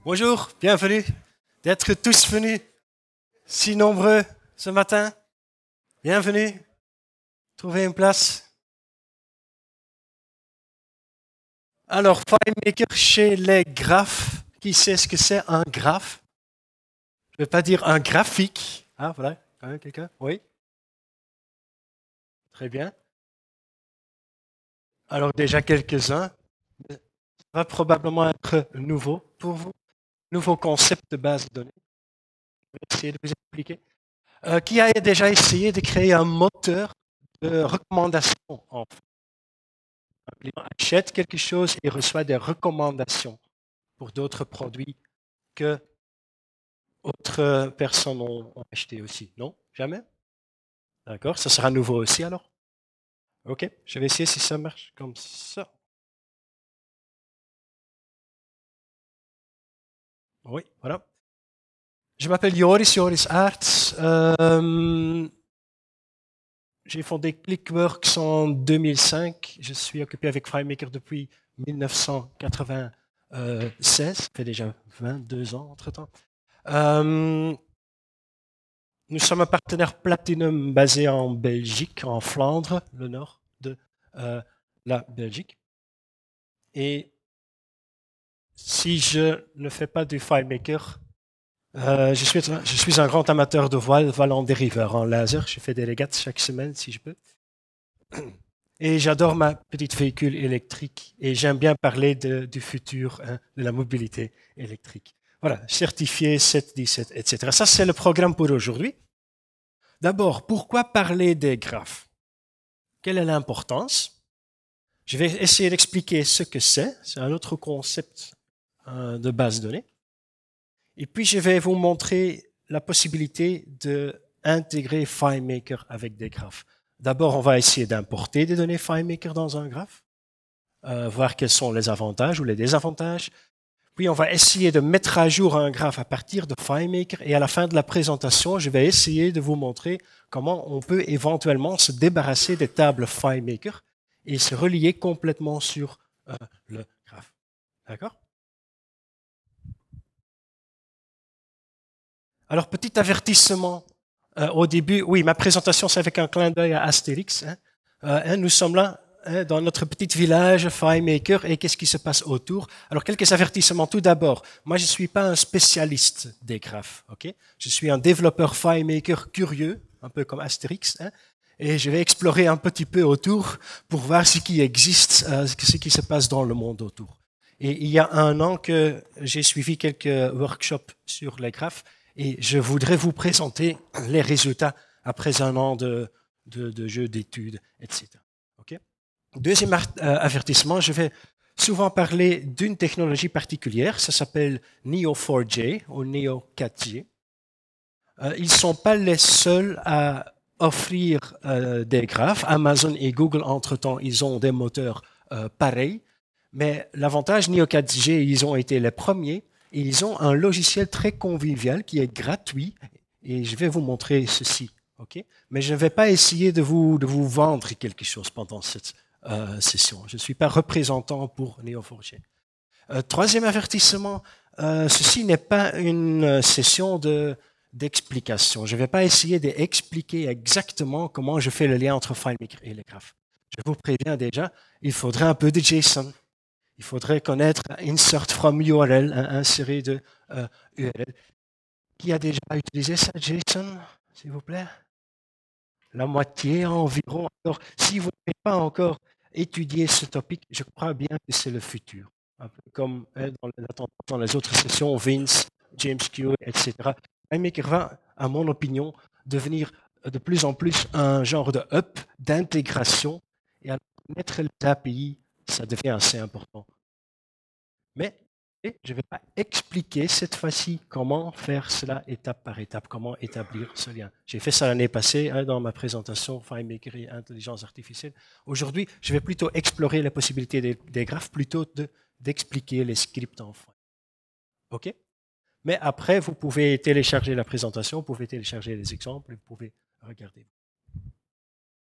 Bonjour, bienvenue d'être tous venus si nombreux ce matin. Bienvenue, trouvez une place. Alors, FileMaker chez les graphes. Qui sait ce que c'est un graphe? Je ne vais pas dire un graphique. Ah, voilà, quand même quelqu'un? Oui, très bien. Alors déjà quelques-uns. Ça va probablement être nouveau pour vous. Nouveau concept de base de données. Je vais essayer de vous expliquer. Qui a déjà essayé de créer un moteur de recommandation en fait? Un client achète quelque chose et reçoit des recommandations pour d'autres produits que autres personnes ont acheté aussi. Non? Jamais? D'accord, ça sera nouveau aussi alors? Ok, je vais essayer si ça marche comme ça. Oui, voilà. Je m'appelle Joris Aerts. J'ai fondé ClickWorks en 2005. Je suis occupé avec FileMaker depuis 1996. Ça fait déjà 22 ans entre-temps. Nous sommes un partenaire Platinum basé en Belgique, en Flandre, le nord de la Belgique. Et si je ne fais pas du FileMaker, je suis un grand amateur de voile en dériveur, en laser. Je fais des régates chaque semaine si je peux. Et j'adore ma petite véhicule électrique et j'aime bien parler du futur, hein, de la mobilité électrique. Voilà, certifié 717, etc. Ça, c'est le programme pour aujourd'hui. D'abord, pourquoi parler des graphes? Quelle est l'importance? Je vais essayer d'expliquer ce que c'est. C'est un autre concept de base de données. Et puis, je vais vous montrer la possibilité d'intégrer FileMaker avec des graphes. D'abord, on va essayer d'importer des données FileMaker dans un graphe, voir quels sont les avantages ou les désavantages. Puis, on va essayer de mettre à jour un graphe à partir de FileMaker. Et à la fin de la présentation, je vais essayer de vous montrer comment on peut éventuellement se débarrasser des tables FileMaker et se relier complètement sur le graphe. D'accord? Alors, petit avertissement au début. Oui, ma présentation, c'est avec un clin d'œil à Astérix. Nous sommes là dans notre petit village FileMaker et qu'est-ce qui se passe autour? Alors, quelques avertissements. Tout d'abord, moi, je ne suis pas un spécialiste des graphes. Okay? Je suis un développeur FileMaker curieux, un peu comme Astérix. Et je vais explorer un petit peu autour pour voir ce qui existe, ce qui se passe dans le monde autour. Et il y a un an que j'ai suivi quelques workshops sur les graphes et je voudrais vous présenter les résultats après un an de jeux, d'études, etc. Okay? Deuxième avertissement, je vais souvent parler d'une technologie particulière, ça s'appelle Neo4j ou Neo4j. Ils ne sont pas les seuls à offrir des graphes. Amazon et Google, entre-temps, ils ont des moteurs pareils. Mais l'avantage Neo4j, ils ont été les premiers et ils ont un logiciel très convivial qui est gratuit. Et je vais vous montrer ceci. Okay? Mais je ne vais pas essayer de vous vendre quelque chose pendant cette session. Je ne suis pas représentant pour Neo4j. Troisième avertissement, ceci n'est pas une session d'explication. Je ne vais pas essayer d'expliquer exactement comment je fais le lien entre FileMaker et les graphes. Je vous préviens déjà, il faudrait un peu de JSON. Il faudrait connaître insert from URL, insérer de URL. Qui a déjà utilisé ça, JSON, s'il vous plaît? La moitié environ. Alors, si vous n'avez pas encore étudié ce topic, je crois bien que c'est le futur. Un peu comme dans les autres sessions, Vince, James Q, etc. FileMaker va, à mon opinion, devenir de plus en plus un genre de hub d'intégration et à mettre les API, ça devient assez important. Mais je ne vais pas expliquer cette fois-ci comment faire cela étape par étape, comment établir ce lien. J'ai fait ça l'année passée dans ma présentation FileMaker et intelligence artificielle. Aujourd'hui, je vais plutôt explorer les possibilités des graphes plutôt d'expliquer les scripts en File. OK? Mais après, vous pouvez télécharger la présentation, vous pouvez télécharger les exemples, vous pouvez regarder.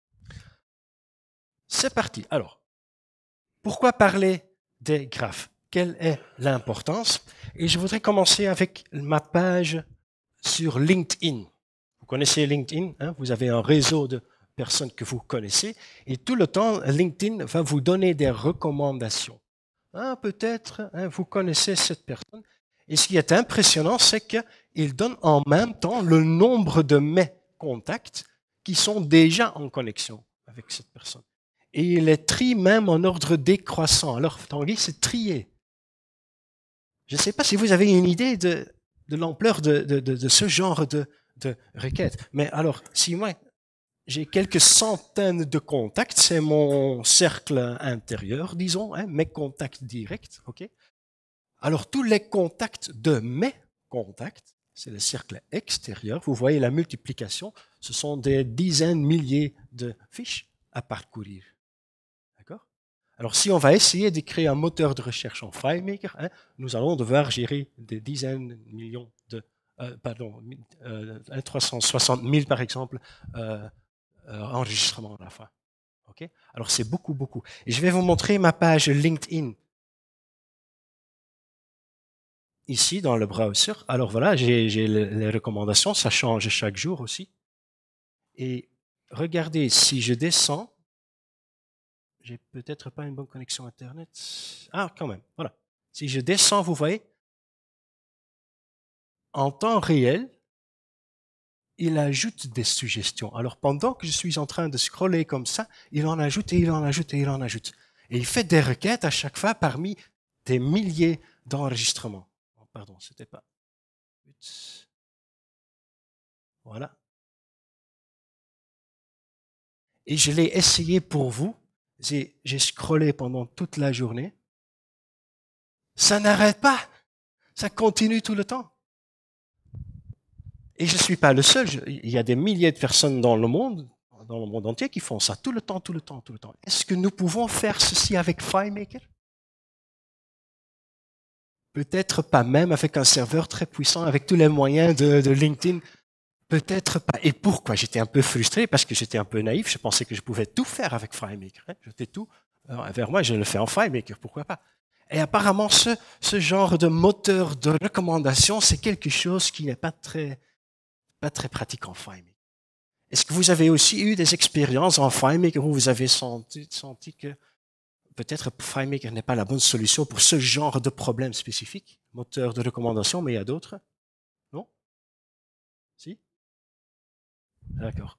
C'est parti. Alors, pourquoi parler des graphes? quelle est l'importance. Et je voudrais commencer avec ma page sur LinkedIn. Vous connaissez LinkedIn, hein? Vous avez un réseau de personnes que vous connaissez, et tout le temps, LinkedIn va vous donner des recommandations. Ah, peut-être, hein, vous connaissez cette personne. Et ce qui est impressionnant, c'est qu'il donne en même temps le nombre de mes contacts qui sont déjà en connexion avec cette personne. Et il les trie même en ordre décroissant. Alors, Tanguy, c'est trier. Je ne sais pas si vous avez une idée de l'ampleur de ce genre de requête. Mais alors, si moi, j'ai quelques centaines de contacts, c'est mon cercle intérieur, disons, hein, mes contacts directs, ok? Alors, tous les contacts de mes contacts, c'est le cercle extérieur. Vous voyez la multiplication, ce sont des dizaines, milliers de fiches à parcourir. D'accord? Alors, si on va essayer de créer un moteur de recherche en FileMaker, hein, nous allons devoir gérer des dizaines de millions de, 360 000 par exemple, enregistrements à la fin. Okay? Alors, c'est beaucoup, beaucoup. Et je vais vous montrer ma page LinkedIn. Ici, dans le browser. Alors voilà, j'ai les recommandations, ça change chaque jour aussi. Et regardez, si je descends, j'ai peut-être pas une bonne connexion Internet. Ah, quand même, voilà. Si je descends, vous voyez, en temps réel, il ajoute des suggestions. Alors pendant que je suis en train de scroller comme ça, il en ajoute et il en ajoute et il en ajoute. Et il fait des requêtes à chaque fois parmi des milliers d'enregistrements. Oh, pardon, c'était pas. Voilà. Et je l'ai essayé pour vous. J'ai scrollé pendant toute la journée. Ça n'arrête pas. Ça continue tout le temps. Et je ne suis pas le seul. Il y a des milliers de personnes dans le monde entier qui font ça tout le temps, tout le temps, tout le temps. Est-ce que nous pouvons faire ceci avec FileMaker? Peut-être pas, même avec un serveur très puissant, avec tous les moyens de LinkedIn. Peut-être pas. Et pourquoi? J'étais un peu frustré parce que j'étais un peu naïf. Je pensais que je pouvais tout faire avec FileMaker. J'étais tout vers moi, je le fais en FileMaker, pourquoi pas? Et apparemment, ce genre de moteur de recommandation, c'est quelque chose qui n'est pas très pratique en FileMaker. Est-ce que vous avez aussi eu des expériences en FileMaker où vous avez senti que peut-être FileMaker n'est pas la bonne solution pour ce genre de problème spécifique, moteur de recommandation, mais il y a d'autres? Non? Si? D'accord.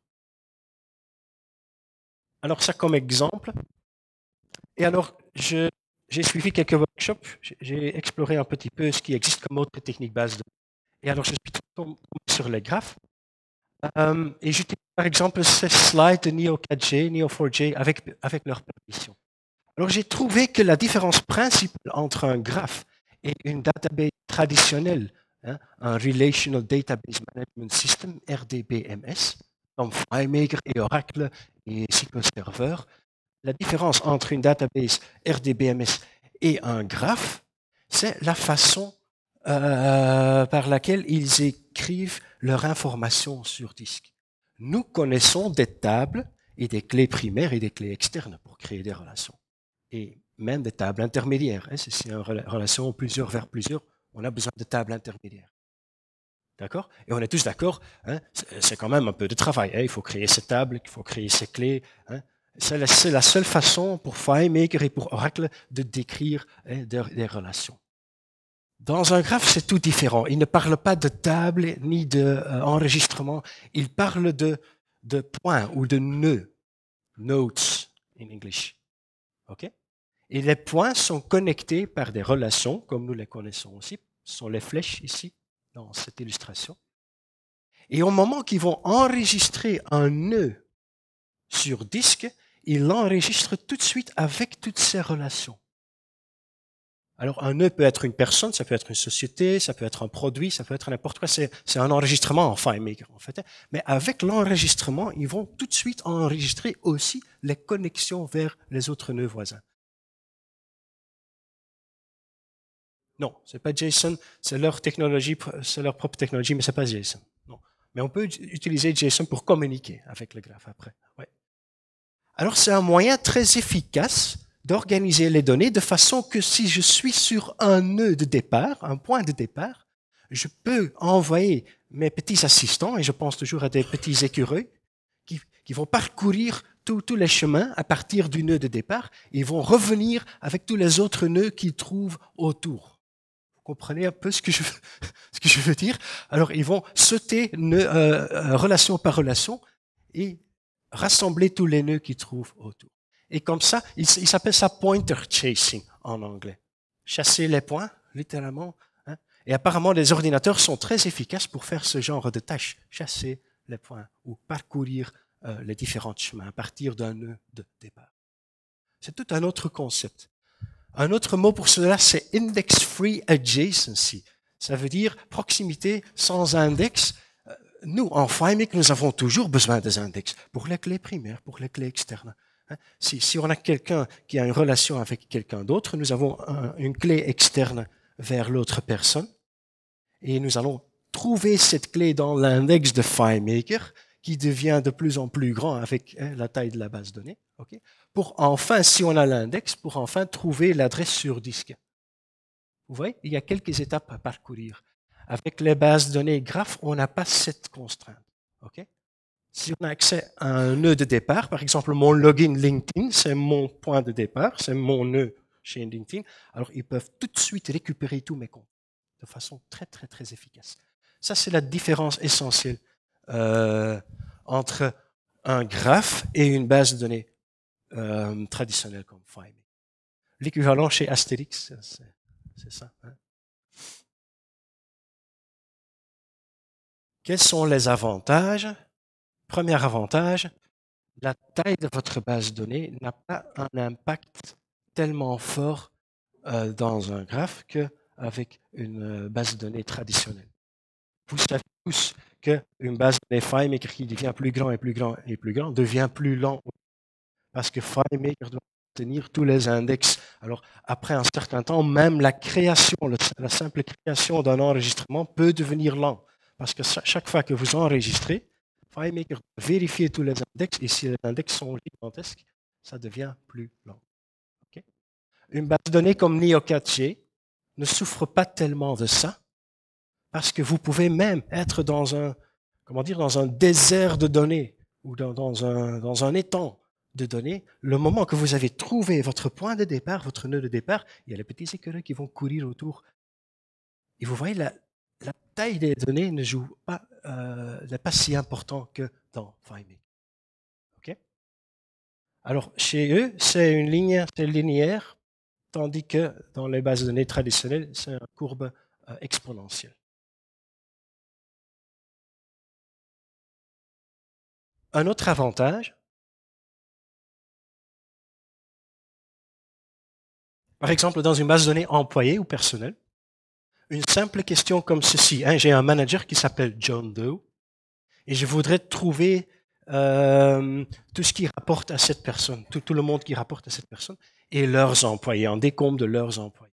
Alors ça comme exemple. Et alors, j'ai suivi quelques workshops, j'ai exploré un petit peu ce qui existe comme autre technique base. Et alors, je suis tombé sur les graphes. Et j'utilise par exemple ces slides de Neo4j, Neo4j avec leur permission. Alors, j'ai trouvé que la différence principale entre un graphe et une database traditionnelle, hein, un Relational Database Management System, RDBMS, comme FileMaker et Oracle et SQL Server, la différence entre une database RDBMS et un graphe, c'est la façon par laquelle ils écrivent leur information sur disque. Nous connaissons des tables et des clés primaires et des clés externes pour créer des relations. Et même des tables intermédiaires. Hein, si c'est une relation plusieurs vers plusieurs, on a besoin de tables intermédiaires. D'accord? Et on est tous d'accord, hein, c'est quand même un peu de travail. Hein, il faut créer ces tables, il faut créer ces clés. Hein. C'est la seule façon pour FileMaker et pour Oracle de décrire des relations. Dans un graphe, c'est tout différent. Il ne parle pas de table ni d'enregistrement. Il parle de points ou de nœuds. Nodes in English. OK? Et les points sont connectés par des relations, comme nous les connaissons aussi. Ce sont les flèches ici, dans cette illustration. Et au moment qu'ils vont enregistrer un nœud sur disque, ils l'enregistrent tout de suite avec toutes ces relations. Alors, un nœud peut être une personne, ça peut être une société, ça peut être un produit, ça peut être n'importe quoi. C'est un enregistrement en FileMaker, en fait. Mais avec l'enregistrement, ils vont tout de suite enregistrer aussi les connexions vers les autres nœuds voisins. Non, c'est pas JSON, c'est leur technologie, c'est leur propre technologie, mais c'est pas JSON. Non. Mais on peut utiliser JSON pour communiquer avec le graphe après. Ouais. Alors, c'est un moyen très efficace d'organiser les données de façon que si je suis sur un nœud de départ, un point de départ, je peux envoyer mes petits assistants, et je pense toujours à des petits écureuils, qui vont parcourir tous les chemins à partir du nœud de départ, et ils vont revenir avec tous les autres nœuds qu'ils trouvent autour. Vous comprenez un peu ce que je veux dire? Alors, ils vont sauter relation par relation et rassembler tous les nœuds qu'ils trouvent autour. Et comme ça, il s'appelle ça pointer chasing en anglais. Chasser les points, littéralement. Hein. Et apparemment, les ordinateurs sont très efficaces pour faire ce genre de tâches. Chasser les points ou parcourir les différents chemins à partir d'un nœud de départ. C'est tout un autre concept. Un autre mot pour cela, c'est index-free adjacency. Ça veut dire proximité sans index. Nous, en FileMaker, nous avons toujours besoin des index pour les clés primaires, pour les clés externes. Si on a quelqu'un qui a une relation avec quelqu'un d'autre, nous avons une clé externe vers l'autre personne et nous allons trouver cette clé dans l'index de FileMaker qui devient de plus en plus grand avec la taille de la base de données. Okay, pour enfin, si on a l'index, pour enfin trouver l'adresse sur disque. Vous voyez, il y a quelques étapes à parcourir. Avec les bases de données graphes, on n'a pas cette contrainte. Okay? Si on a accès à un nœud de départ, par exemple mon login LinkedIn, c'est mon point de départ, c'est mon nœud chez LinkedIn, alors ils peuvent tout de suite récupérer tous mes comptes de façon très très très efficace. Ça, c'est la différence essentielle entre un graphe et une base de données traditionnelle comme FileMaker. L'équivalent chez Astérix, c'est ça. Hein? Quels sont les avantages? Premier avantage, la taille de votre base de données n'a pas un impact tellement fort dans un graphe qu'avec une base de données traditionnelle. Vous savez tous qu'une base de données FileMaker qui devient plus grand et plus grand et plus grand devient plus lent parce que FileMaker doit tenir tous les index. Alors, après un certain temps, même la création, la simple création d'un enregistrement peut devenir lent parce que chaque fois que vous enregistrez, FileMaker doit vérifier tous les index et si les index sont gigantesques, ça devient plus lent. Okay? Une base de données comme Neo4j ne souffre pas tellement de ça parce que vous pouvez même être dans un désert de données ou dans un étang de données. Le moment que vous avez trouvé votre point de départ, votre nœud de départ, il y a les petits écureuils qui vont courir autour. Et vous voyez, la taille des données ne joue pas, n'est pas si important que dans FileMaker. Okay? Alors, chez eux, c'est une ligne, c'est linéaire, tandis que dans les bases de données traditionnelles, c'est une courbe exponentielle. Un autre avantage, par exemple, dans une base de données employée ou personnelle, une simple question comme ceci. Hein, j'ai un manager qui s'appelle John Doe et je voudrais trouver tout ce qui rapporte à cette personne, tout le monde qui rapporte à cette personne et leurs employés, un décompte de leurs employés.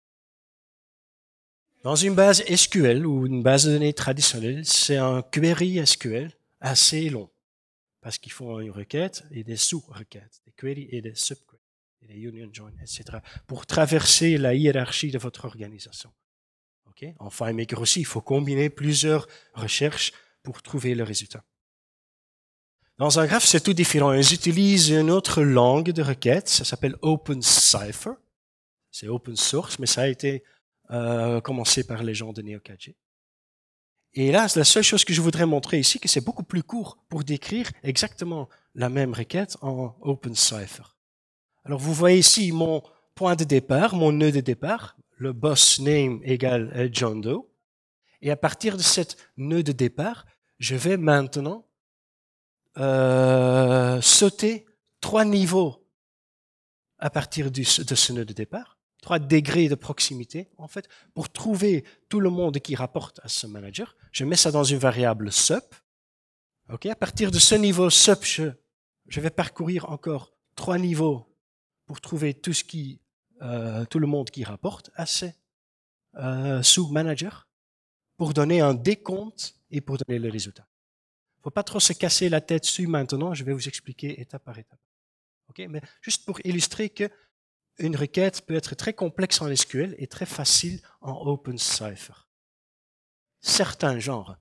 Dans une base SQL ou une base de données traditionnelle, c'est un query SQL assez long parce qu'ils font une requête et des sous-requêtes, des queries et des subqueries, et des union join, etc. pour traverser la hiérarchie de votre organisation. Okay? En FileMaker aussi, il faut combiner plusieurs recherches pour trouver le résultat. Dans un graphe, c'est tout différent. Ils utilisent une autre langue de requête, ça s'appelle OpenCipher. C'est open source, mais ça a été commencé par les gens de Neo4j. Et là, la seule chose que je voudrais montrer ici, que c'est beaucoup plus court pour décrire exactement la même requête en OpenCipher. Alors, vous voyez ici mon point de départ, mon nœud de départ, le boss name égale John Doe. Et à partir de cette nœud de départ, je vais maintenant sauter 3 niveaux à partir de ce nœud de départ, 3 degrés de proximité, en fait, pour trouver tout le monde qui rapporte à ce manager. Je mets ça dans une variable sup. Okay? À partir de ce niveau sup, je vais parcourir encore 3 niveaux pour trouver tout le monde qui rapporte à ces sous-managers, pour donner un décompte et pour donner le résultat. Il ne faut pas trop se casser la tête dessus maintenant, je vais vous expliquer étape par étape. Okay? Mais juste pour illustrer que une requête peut être très complexe en SQL et très facile en OpenCipher. Certains genres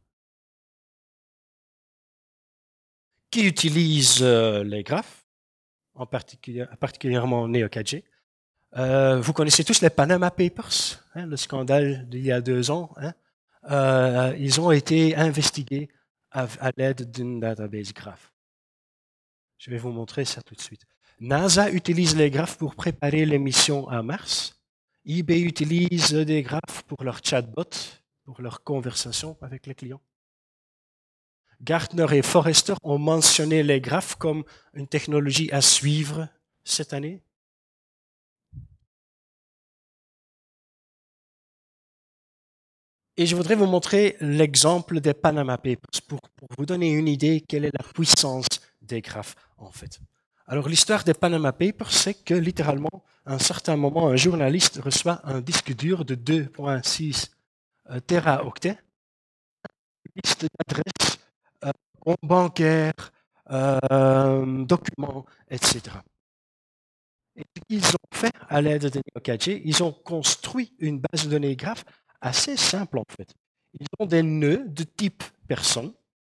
qui utilisent les graphes, particulièrement Neo4j. Vous connaissez tous les Panama Papers, hein, le scandale d'il y a 2 ans. Hein. Ils ont été investigués à l'aide d'une database graph. Je vais vous montrer ça tout de suite. NASA utilise les graphes pour préparer les missions à Mars. eBay utilise des graphes pour leur chatbot, pour leur conversation avec les clients. Gartner et Forrester ont mentionné les graphes comme une technologie à suivre cette année. Et je voudrais vous montrer l'exemple des Panama Papers pour vous donner une idée quelle est la puissance des graphes en fait. Alors l'histoire des Panama Papers, c'est que littéralement, à un certain moment, un journaliste reçoit un disque dur de 2,6 téraoctets, une liste d'adresses, comptes bancaires, documents, etc. Et ce qu'ils ont fait à l'aide de Neo4j, ils ont construit une base de données graph assez simple en fait. Ils ont des nœuds de type personne.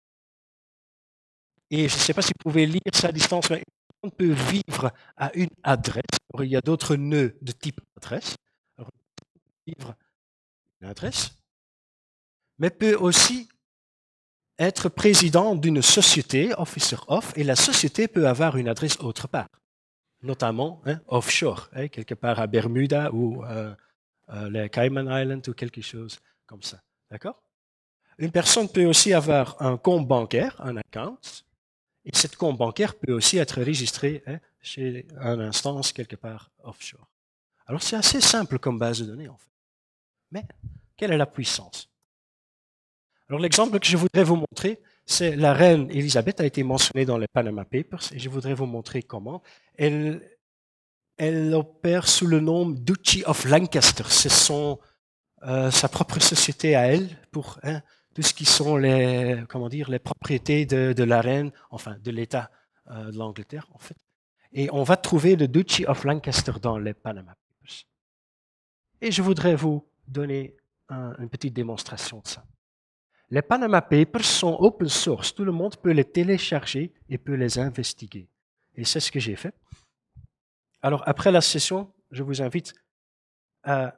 Et je ne sais pas si vous pouvez lire ça à distance, mais on peut vivre à une adresse. Alors, il y a d'autres nœuds de type adresse. Alors, vivre une adresse, mais peut aussi être président d'une société, officer of, et la société peut avoir une adresse autre part, notamment offshore, quelque part à Bermuda ou les Cayman Islands ou quelque chose comme ça. D'accord? Une personne peut aussi avoir un compte bancaire, un account, et cette compte bancaire peut aussi être enregistré chez une instance quelque part offshore. Alors c'est assez simple comme base de données en fait. Mais quelle est la puissance? Alors l'exemple que je voudrais vous montrer, c'est la reine Elisabeth a été mentionnée dans les Panama Papers et je voudrais vous montrer comment. Elle opère sous le nom Duchy of Lancaster. C'est sa propre société à elle pour tout ce qui sont les propriétés de la reine, enfin de l'État de l'Angleterre en fait. Et on va trouver le Duchy of Lancaster dans les Panama Papers. Et je voudrais vous donner une petite démonstration de ça. Les Panama Papers sont open source. Tout le monde peut les télécharger et peut les investiguer. Et c'est ce que j'ai fait. Alors, après la session, je vous invite à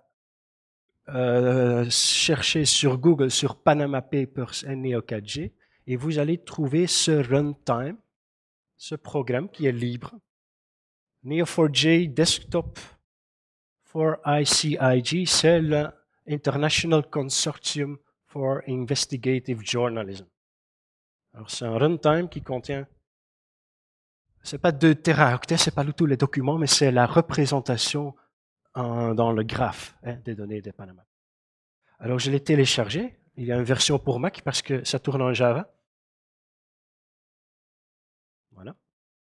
chercher sur Google sur Panama Papers et Neo4j et vous allez trouver ce runtime, ce programme qui est libre. Neo4j Desktop for ICIG, c'est l'International Consortium for Investigative Journalism. Alors c'est un runtime qui contient, c'est pas 2 téraoctets, c'est pas tous les documents, mais c'est la représentation dans le graphe des données des Panama. Alors je l'ai téléchargé, il y a une version pour Mac parce que ça tourne en Java. Voilà.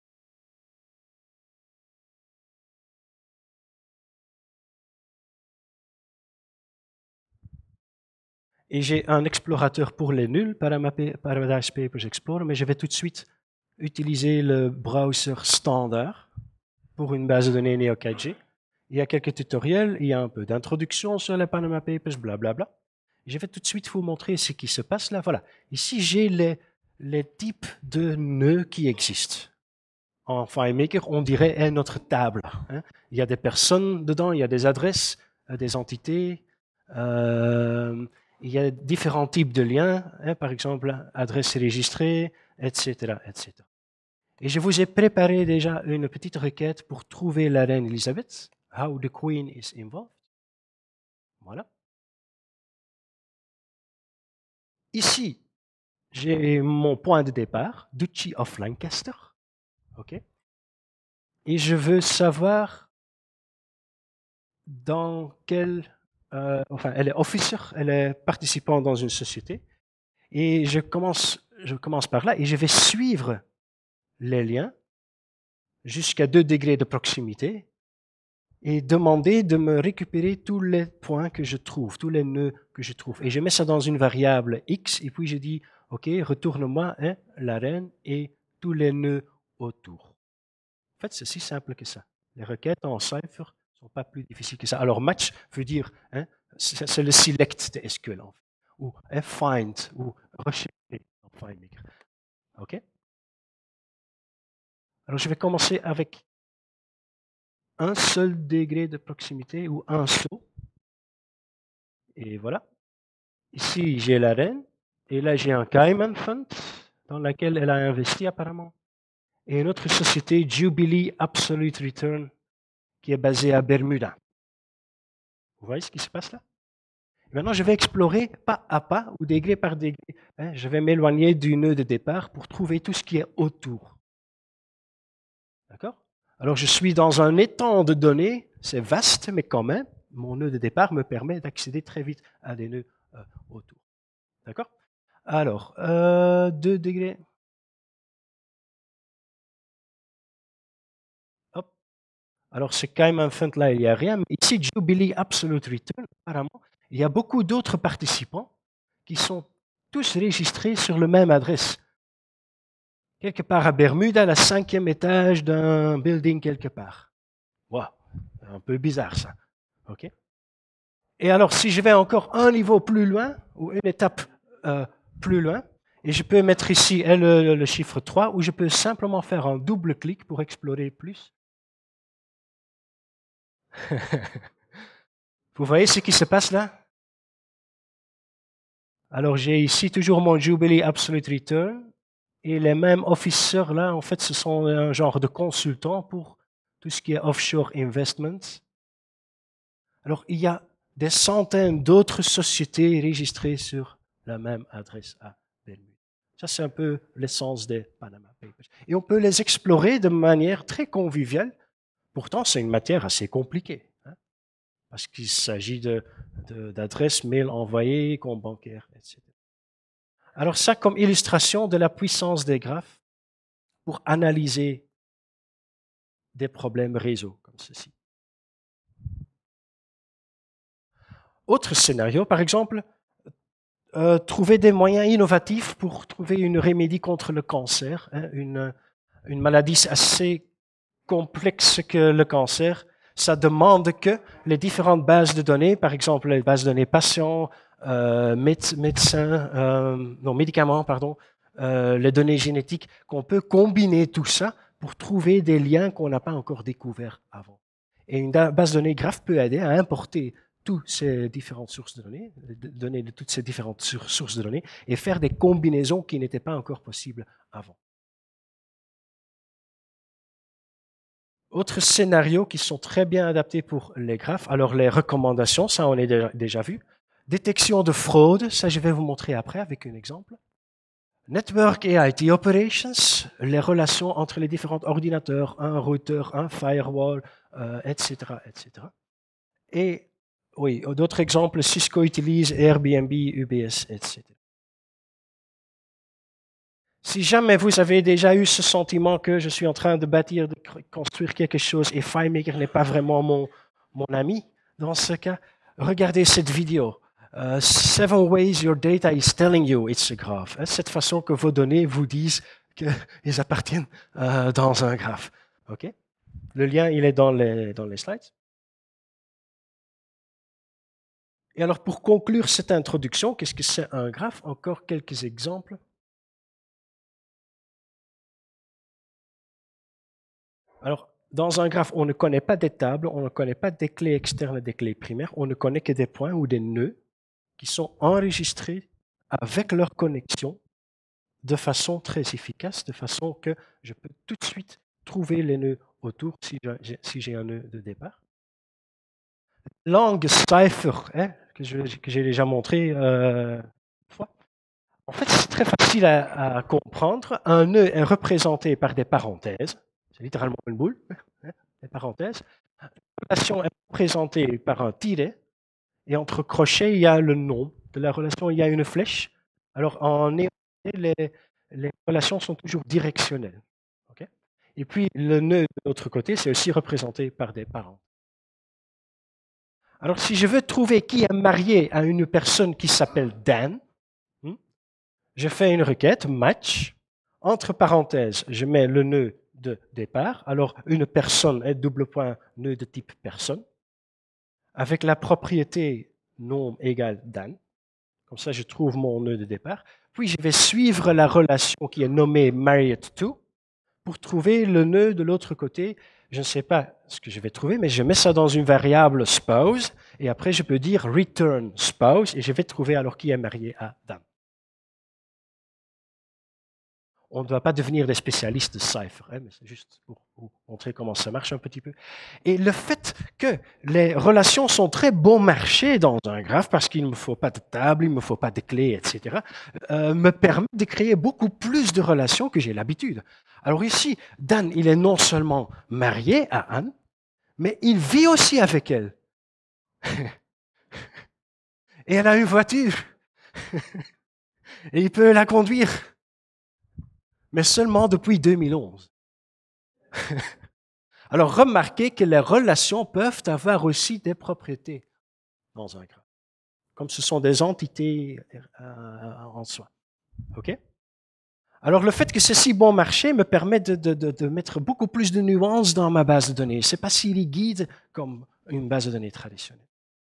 Et j'ai un explorateur pour les nuls, Paradise Papers Explorer, mais je vais tout de suite utiliser le browser standard pour une base de données Neo4j. Il y a quelques tutoriels, il y a un peu d'introduction sur les Panama Papers, blablabla. Je vais tout de suite vous montrer ce qui se passe là. Voilà. Ici, j'ai les types de nœuds qui existent. En FileMaker, on dirait notre table. Il y a des personnes dedans, il y a des adresses, des entités. Il y a différents types de liens, par exemple, adresse enregistrée, etc., etc. Et je vous ai préparé déjà une petite requête pour trouver la reine Elisabeth. How the Queen is involved. Voilà. Ici, j'ai mon point de départ, Duchy of Lancaster. OK. Et je veux savoir dans quel... enfin, elle est officer, elle est participant dans une société. Et je commence par là et je vais suivre les liens jusqu'à 2 degrés de proximité et demander de me récupérer tous les points que je trouve, tous les nœuds que je trouve. Et je mets ça dans une variable x et puis je dis, OK, retourne-moi la reine et tous les nœuds autour. En fait, c'est si simple que ça. Les requêtes en Cypher ne sont pas plus difficiles que ça. Alors, match veut dire, hein, c'est le select de SQL, en fait, ou find, ou rechercher en FileMaker. OK? Alors, je vais commencer avec un seul degré de proximité, ou un saut. Et voilà. Ici, j'ai la reine, et là, j'ai un Cayman Fund, dans laquelle elle a investi apparemment. Et une autre société, Jubilee Absolute Return, qui est basée à Bermuda. Vous voyez ce qui se passe là? Maintenant, je vais explorer pas à pas ou degré par degré. Hein, je vais m'éloigner du nœud de départ pour trouver tout ce qui est autour. D'accord? Alors, je suis dans un étang de données, c'est vaste, mais quand même, mon nœud de départ me permet d'accéder très vite à des nœuds autour. D'accord? Alors, 2 degrés. Hop. Alors, ce Cayman Fund là, il n'y a rien. Mais ici, Jubilee Absolute Return, apparemment, il y a beaucoup d'autres participants qui sont tous enregistrés sur la même adresse. Quelque part à Bermuda, la 5e étage d'un building quelque part. Wow, un peu bizarre ça. Ok. Et alors, si je vais encore un niveau plus loin, ou une étape plus loin, et je peux mettre ici le chiffre 3, ou je peux simplement faire un double clic pour explorer plus. Vous voyez ce qui se passe là? Alors, j'ai ici toujours mon Jubilee Absolute Return, et les mêmes officers là, en fait, ce sont un genre de consultants pour tout ce qui est offshore investments. Alors, il y a des centaines d'autres sociétés registrées sur la même adresse à Bermude. Ça, c'est un peu l'essence des Panama Papers. Et on peut les explorer de manière très conviviale. Pourtant, c'est une matière assez compliquée, hein, parce qu'il s'agit d'adresses mail envoyées, comptes bancaires, etc. Alors ça, comme illustration de la puissance des graphes pour analyser des problèmes réseau comme ceci. Autre scénario, par exemple, trouver des moyens innovatifs pour trouver une remédie contre le cancer, hein, une maladie assez complexe que le cancer. Ça demande que les différentes bases de données, par exemple les bases de données patients, médicaments, pardon, les données génétiques, qu'on peut combiner tout ça pour trouver des liens qu'on n'a pas encore découverts avant. Et une base de données graph peut aider à importer toutes ces différentes sources de données de toutes ces différentes sources de données et faire des combinaisons qui n'étaient pas encore possibles avant. Autres scénarios qui sont très bien adaptés pour les graphes. Alors, les recommandations, ça, on est déjà vu. Détection de fraude, ça, je vais vous montrer après avec un exemple. Network et IT Operations, les relations entre les différents ordinateurs, un routeur, un firewall, etc., etc. Et, oui, d'autres exemples, Cisco utilise Airbnb, UBS, etc. Si jamais vous avez déjà eu ce sentiment que je suis en train de bâtir, de construire quelque chose et FileMaker n'est pas vraiment mon ami, dans ce cas, regardez cette vidéo. 7 ways your data is telling you it's a graph. Cette façon que vos données vous disent qu'ils appartiennent dans un graphe. Okay? Le lien, il est dans les slides. Et alors, pour conclure cette introduction, qu'est-ce que c'est un graphe? Encore quelques exemples. Alors, dans un graphe, on ne connaît pas des tables, on ne connaît pas des clés externes et des clés primaires, on ne connaît que des points ou des nœuds qui sont enregistrés avec leur connexion de façon très efficace, de façon que je peux tout de suite trouver les nœuds autour si j'ai un nœud de départ. Langue Cypher, hein, que j'ai déjà montré une fois. En fait, c'est très facile à comprendre. Un nœud est représenté par des parenthèses. C'est littéralement une boule, hein, des parenthèses. La relation est représentée par un tiret. Et entre crochets, il y a le nom de la relation, il y a une flèche. Alors, en néerlandais, les relations sont toujours directionnelles. Okay? Et puis, le nœud de l'autre côté, c'est aussi représenté par des parents. Alors, si je veux trouver qui est marié à une personne qui s'appelle Dan, je fais une requête, match, entre parenthèses, je mets le nœud de départ. Alors, une personne est double point nœud de type personne. avec la propriété nom égale Dan. Comme ça, je trouve mon nœud de départ. Puis, je vais suivre la relation qui est nommée married to pour trouver le nœud de l'autre côté. Je ne sais pas ce que je vais trouver, mais je mets ça dans une variable spouse. Et après, je peux dire return spouse et je vais trouver alors qui est marié à Dan. On ne doit pas devenir des spécialistes de Cypher, hein, mais c'est juste pour vous montrer comment ça marche un petit peu. Et le fait que les relations sont très bon marché dans un graphe, parce qu'il ne me faut pas de table, il ne me faut pas de clés, etc., me permet de créer beaucoup plus de relations que j'ai l'habitude. Alors ici, Dan, il est non seulement marié à Anne, mais il vit aussi avec elle. Et elle a une voiture. Et il peut la conduire. Mais seulement depuis 2011. Alors remarquez que les relations peuvent avoir aussi des propriétés dans un graphe, comme ce sont des entités en soi. OK? Alors le fait que c'est si bon marché me permet de mettre beaucoup plus de nuances dans ma base de données. Ce n'est pas si rigide comme une base de données traditionnelle.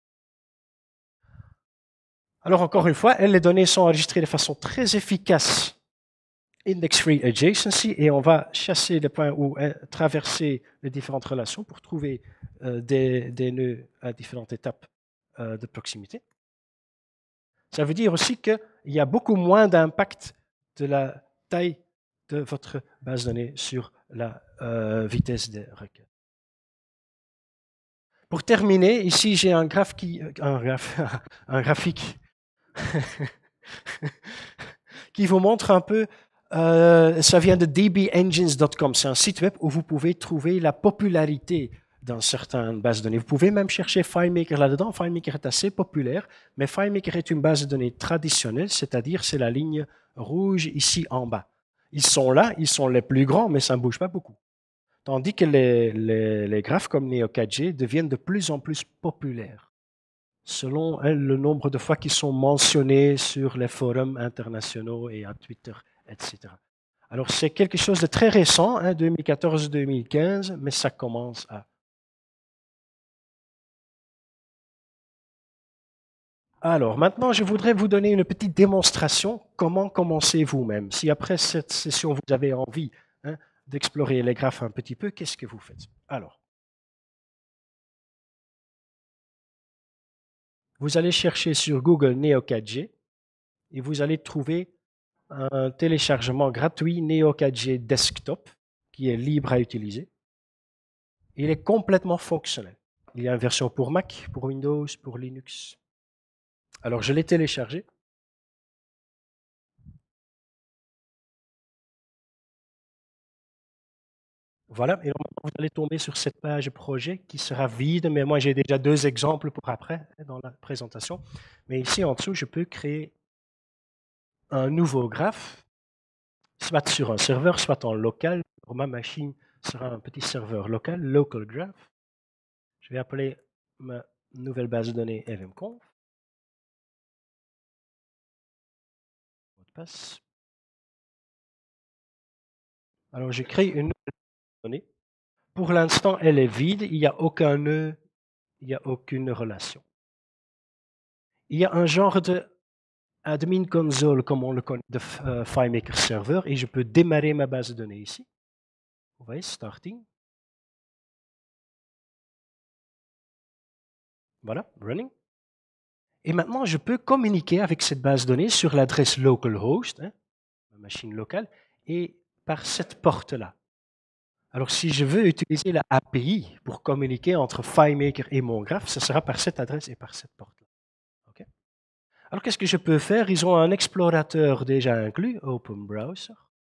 Alors encore une fois, les données sont enregistrées de façon très efficace index-free adjacency et on va chasser les points ou traverser les différentes relations pour trouver des nœuds à différentes étapes de proximité. Ça veut dire aussi qu'il y a beaucoup moins d'impact de la taille de votre base de données sur la vitesse des requêtes. Pour terminer, ici j'ai un graphique qui vous montre un peu. Ça vient de dbengines.com. C'est un site web où vous pouvez trouver la popularité dans certaines bases de données. Vous pouvez même chercher FileMaker là-dedans. FileMaker est assez populaire, mais FileMaker est une base de données traditionnelle, c'est-à-dire c'est la ligne rouge ici en bas. Ils sont là, ils sont les plus grands, mais ça ne bouge pas beaucoup. Tandis que les graphes comme Neo4j deviennent de plus en plus populaires, selon le nombre de fois qu'ils sont mentionnés sur les forums internationaux et à Twitter, etc. Alors c'est quelque chose de très récent, hein, 2014-2015, mais ça commence à... Alors maintenant, je voudrais vous donner une petite démonstration comment commencer vous-même. Si après cette session, vous avez envie d'explorer les graphes un petit peu, qu'est-ce que vous faites? Alors, vous allez chercher sur Google Neo4j et vous allez trouver un téléchargement gratuit Neo4j Desktop qui est libre à utiliser. Il est complètement fonctionnel. Il y a une version pour Mac, pour Windows, pour Linux. Alors je l'ai téléchargé. Voilà, et normalement vous allez tomber sur cette page projet qui sera vide, mais moi j'ai déjà deux exemples pour après dans la présentation. Mais ici en dessous, je peux créer un nouveau graphe, soit sur un serveur, soit en local. Pour ma machine sera un petit serveur local, local graph. Je vais appeler ma nouvelle base de données lmconf. Mot de passe. Alors je crée une nouvelle base de données. Pour l'instant, elle est vide, il n'y a aucun nœud, il n'y a aucune relation. Il y a un genre de admin console, comme on le connaît, de FileMaker Server, et je peux démarrer ma base de données ici. Vous voyez, starting. Voilà, running. Et maintenant, je peux communiquer avec cette base de données sur l'adresse localhost, ma machine locale, et par cette porte-là. Alors, si je veux utiliser la API pour communiquer entre FileMaker et mon graphe, ce sera par cette adresse et par cette porte-là. Okay? Alors, qu'est-ce que je peux faire? Ils ont un explorateur déjà inclus, Open Browser.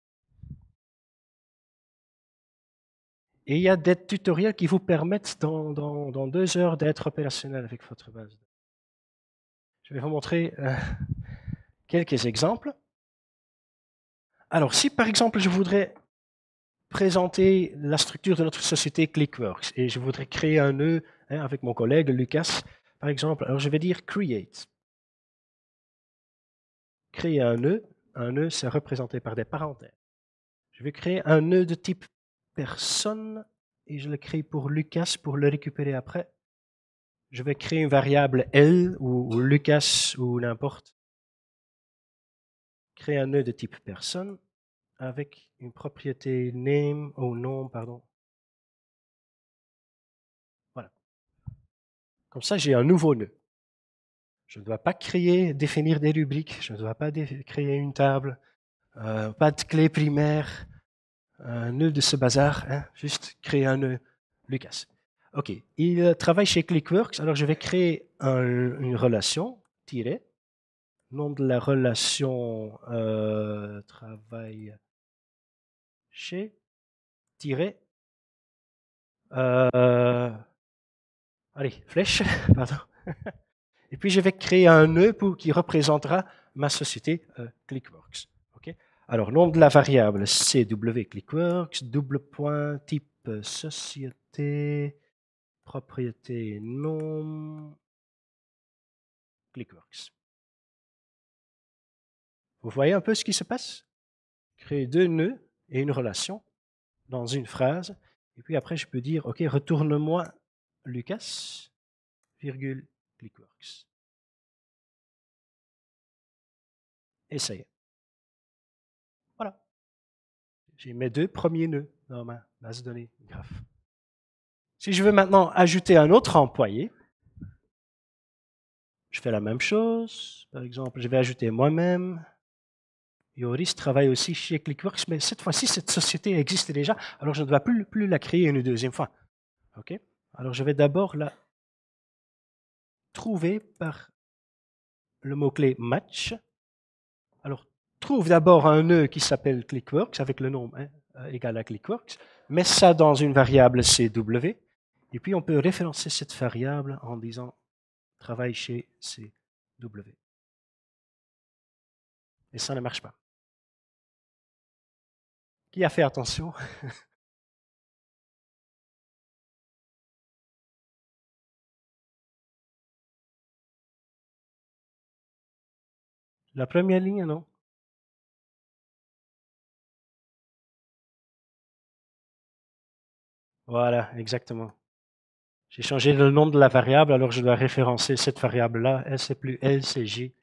Et il y a des tutoriels qui vous permettent dans 2 heures d'être opérationnel avec votre base. Je vais vous montrer quelques exemples. Alors, si par exemple, je voudrais présenter la structure de notre société Clickworks et je voudrais créer un nœud avec mon collègue Lucas, par exemple, alors je vais dire create. Créer un nœud c'est représenté par des parenthèses. Je vais créer un nœud de type personne et je le crée pour Lucas pour le récupérer après. je vais créer une variable L ou Lucas ou n'importe. Créer un nœud de type personne avec une propriété name ou nom, pardon. Voilà. Comme ça, j'ai un nouveau nœud. Je ne dois pas définir des rubriques, je ne dois pas créer une table, pas de clé primaire, un nœud de ce bazar, hein, juste créer un nœud Lucas. OK. Il travaille chez Clickworks, alors je vais créer une relation, tiret, nom de la relation travail chez, tiret, allez, flèche, pardon. Et puis je vais créer un nœud qui représentera ma société Clickworks. Okay. Alors, nom de la variable CW Clickworks, double point, type société, propriété nom, Clickworks. Vous voyez un peu ce qui se passe? Créer deux nœuds et une relation dans une phrase. Et puis après, je peux dire, OK, retourne-moi Lucas, virgule, Clickworks. Et ça y est. Voilà. J'ai mes deux premiers nœuds dans ma base de données graph. Si je veux maintenant ajouter un autre employé, je fais la même chose. Par exemple, je vais ajouter moi-même. Yoris travaille aussi chez Clickworks, mais cette fois-ci, cette société existe déjà, alors je ne dois plus la créer une deuxième fois. OK? Alors je vais d'abord la trouver par le mot-clé match. Alors, trouve d'abord un nœud qui s'appelle Clickworks avec le nom égal à Clickworks, mets ça dans une variable CW, et puis on peut référencer cette variable en disant travaille chez CW. Et ça ne marche pas. Qui a fait attention? La première ligne, non? Voilà, exactement. J'ai changé le nom de la variable, alors je dois référencer cette variable-là. Elle, c'est plus L, c'est J.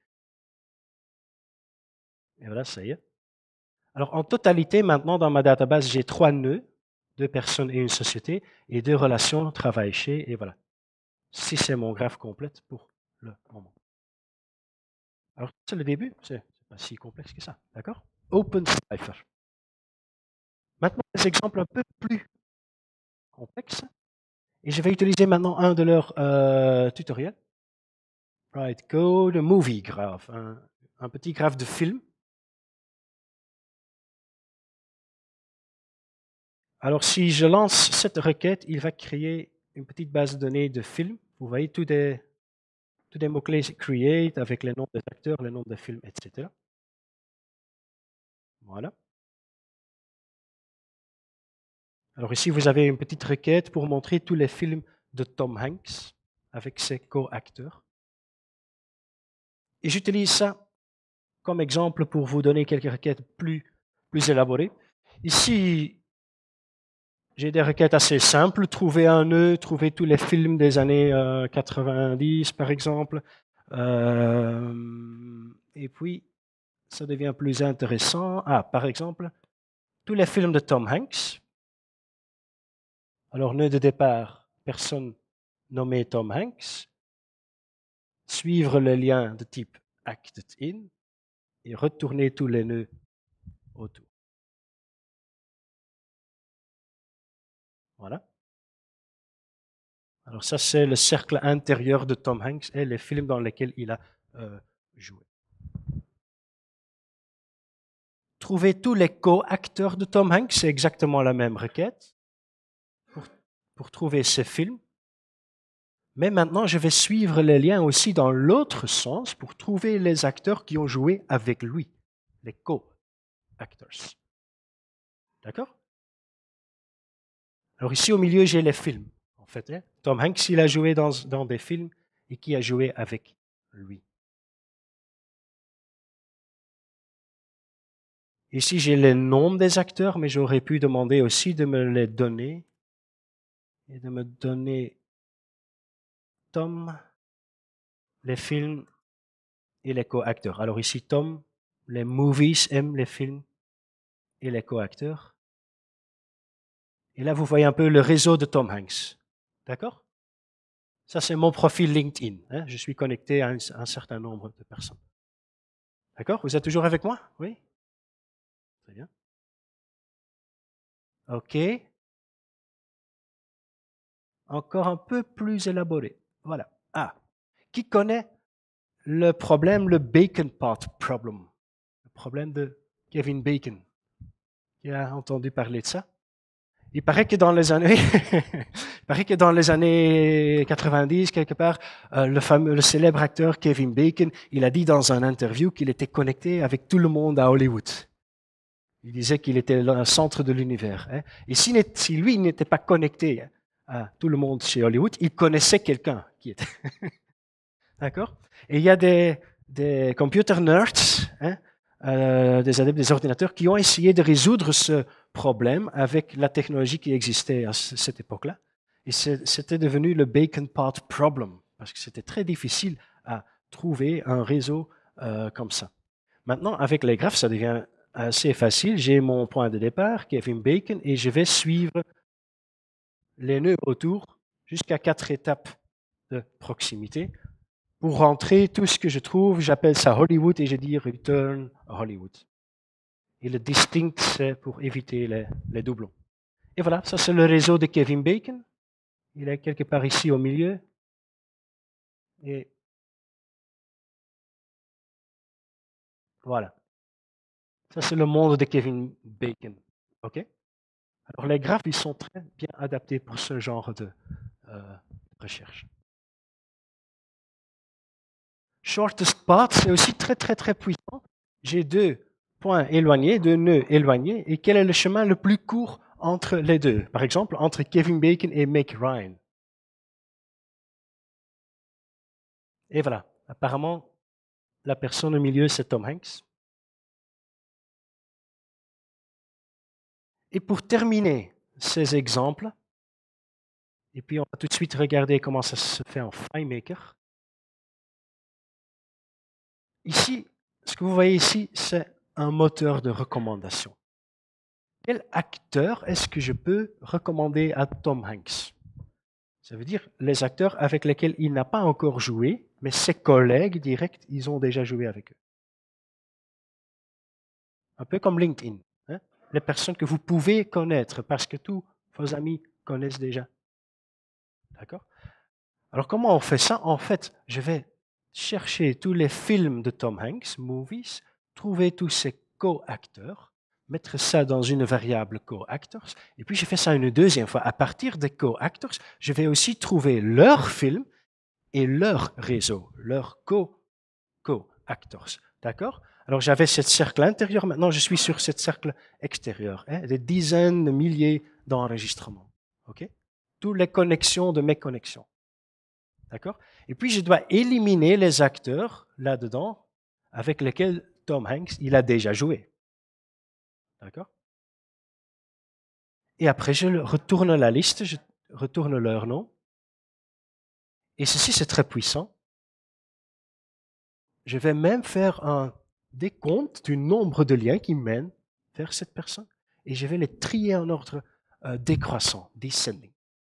Et voilà, ça y est. Alors, en totalité, maintenant, dans ma database, j'ai 3 nœuds, 2 personnes et une société, et 2 relations, travail chez, et voilà. Si c'est mon graphe complet pour le moment. Alors, c'est le début, c'est pas si complexe que ça, d'accord? OpenCipher. Maintenant, des exemples un peu plus complexes, et je vais utiliser maintenant un de leurs tutoriels. Write code, movie graph, un petit graphe de film. Alors, si je lance cette requête, il va créer une petite base de données de films. Vous voyez tous des mots-clés create avec les noms des acteurs, les noms des films, etc. Voilà. Alors ici, vous avez une petite requête pour montrer tous les films de Tom Hanks avec ses co-acteurs. Et j'utilise ça comme exemple pour vous donner quelques requêtes plus élaborées. Ici, j'ai des requêtes assez simples. Trouver un nœud, trouver tous les films des années 90, par exemple. Et puis, ça devient plus intéressant. Ah, par exemple, tous les films de Tom Hanks. Alors, nœud de départ, personne nommée Tom Hanks. Suivre le lien de type acted in et retourner tous les nœuds autour. Voilà. Alors ça, c'est le cercle intérieur de Tom Hanks et les films dans lesquels il a joué. Trouver tous les co-acteurs de Tom Hanks, c'est exactement la même requête pour trouver ces films. Mais maintenant, je vais suivre les liens aussi dans l'autre sens pour trouver les acteurs qui ont joué avec lui, les co-actors. D'accord? Alors ici, au milieu, j'ai les films. En fait, hein. Tom Hanks, il a joué dans des films et qui a joué avec lui. Ici, j'ai les noms des acteurs, mais j'aurais pu demander aussi de me les donner et de me donner Tom, les films et les co-acteurs. Alors ici, Tom, les movies aiment les films et les co-acteurs. Et là, vous voyez un peu le réseau de Tom Hanks. D'accord? Ça, c'est mon profil LinkedIn. Hein? Je suis connecté à un certain nombre de personnes. D'accord? Vous êtes toujours avec moi? Oui? Très bien. OK. Encore un peu plus élaboré. Voilà. Ah. Qui connaît le problème, le Bacon Pot Problem? Le problème de Kevin Bacon. Qui a entendu parler de ça? Il paraît que dans les années, il paraît que dans les années 90, quelque part, le célèbre acteur Kevin Bacon, il a dit dans un interview qu'il était connecté avec tout le monde à Hollywood. Il disait qu'il était le centre de l'univers. Hein. Et si lui n'était pas connecté à tout le monde chez Hollywood, il connaissait quelqu'un qui était. D'accord? Et il y a des computer nerds, hein, des adeptes des ordinateurs, qui ont essayé de résoudre ce problème avec la technologie qui existait à cette époque-là. Et c'était devenu le Bacon Pot Problem, parce que c'était très difficile à trouver un réseau comme ça. Maintenant, avec les graphes, ça devient assez facile. J'ai mon point de départ, Kevin Bacon, et je vais suivre les nœuds autour jusqu'à 4 étapes de proximité. Pour rentrer, tout ce que je trouve, j'appelle ça Hollywood et je dis Return à Hollywood. Et le distinct, c'est pour éviter les doublons. Et voilà, ça c'est le réseau de Kevin Bacon. Il est quelque part ici au milieu. Et voilà. Ça c'est le monde de Kevin Bacon. OK? Alors les graphes, ils sont très bien adaptés pour ce genre de recherche. Shortest path, c'est aussi très très très puissant. J'ai deux points éloignés, deux nœuds éloignés, et quel est le chemin le plus court entre les deux? Par exemple, entre Kevin Bacon et Meg Ryan. Et voilà, apparemment, la personne au milieu, c'est Tom Hanks. Et pour terminer ces exemples, et puis on va tout de suite regarder comment ça se fait en FileMaker. Ici, ce que vous voyez ici, c'est un moteur de recommandation. Quel acteur est-ce que je peux recommander à Tom Hanks? Ça veut dire les acteurs avec lesquels il n'a pas encore joué, mais ses collègues directs, ils ont déjà joué avec eux. Un peu comme LinkedIn. Hein? Les personnes que vous pouvez connaître parce que tous vos amis connaissent déjà. D'accord? Alors comment on fait ça? En fait, je vais chercher tous les films de Tom Hanks, movies, trouver tous ses co-acteurs, mettre ça dans une variable co-actors, et puis je fais ça une deuxième fois. À partir des co-actors, je vais aussi trouver leurs films et leur réseau, leurs co-actors. D'accord? Alors j'avais ce cercle intérieur, maintenant je suis sur ce cercle extérieur, hein, des dizaines de milliers d'enregistrements. OK? Toutes les connexions de mes connexions. D'accord? Et puis je dois éliminer les acteurs là-dedans avec lesquels Tom Hanks il a déjà joué. D'accord? Et après je retourne la liste, je retourne leur nom. Et ceci c'est très puissant. Je vais même faire un décompte du nombre de liens qui mènent vers cette personne et je vais les trier en ordre décroissant, descending.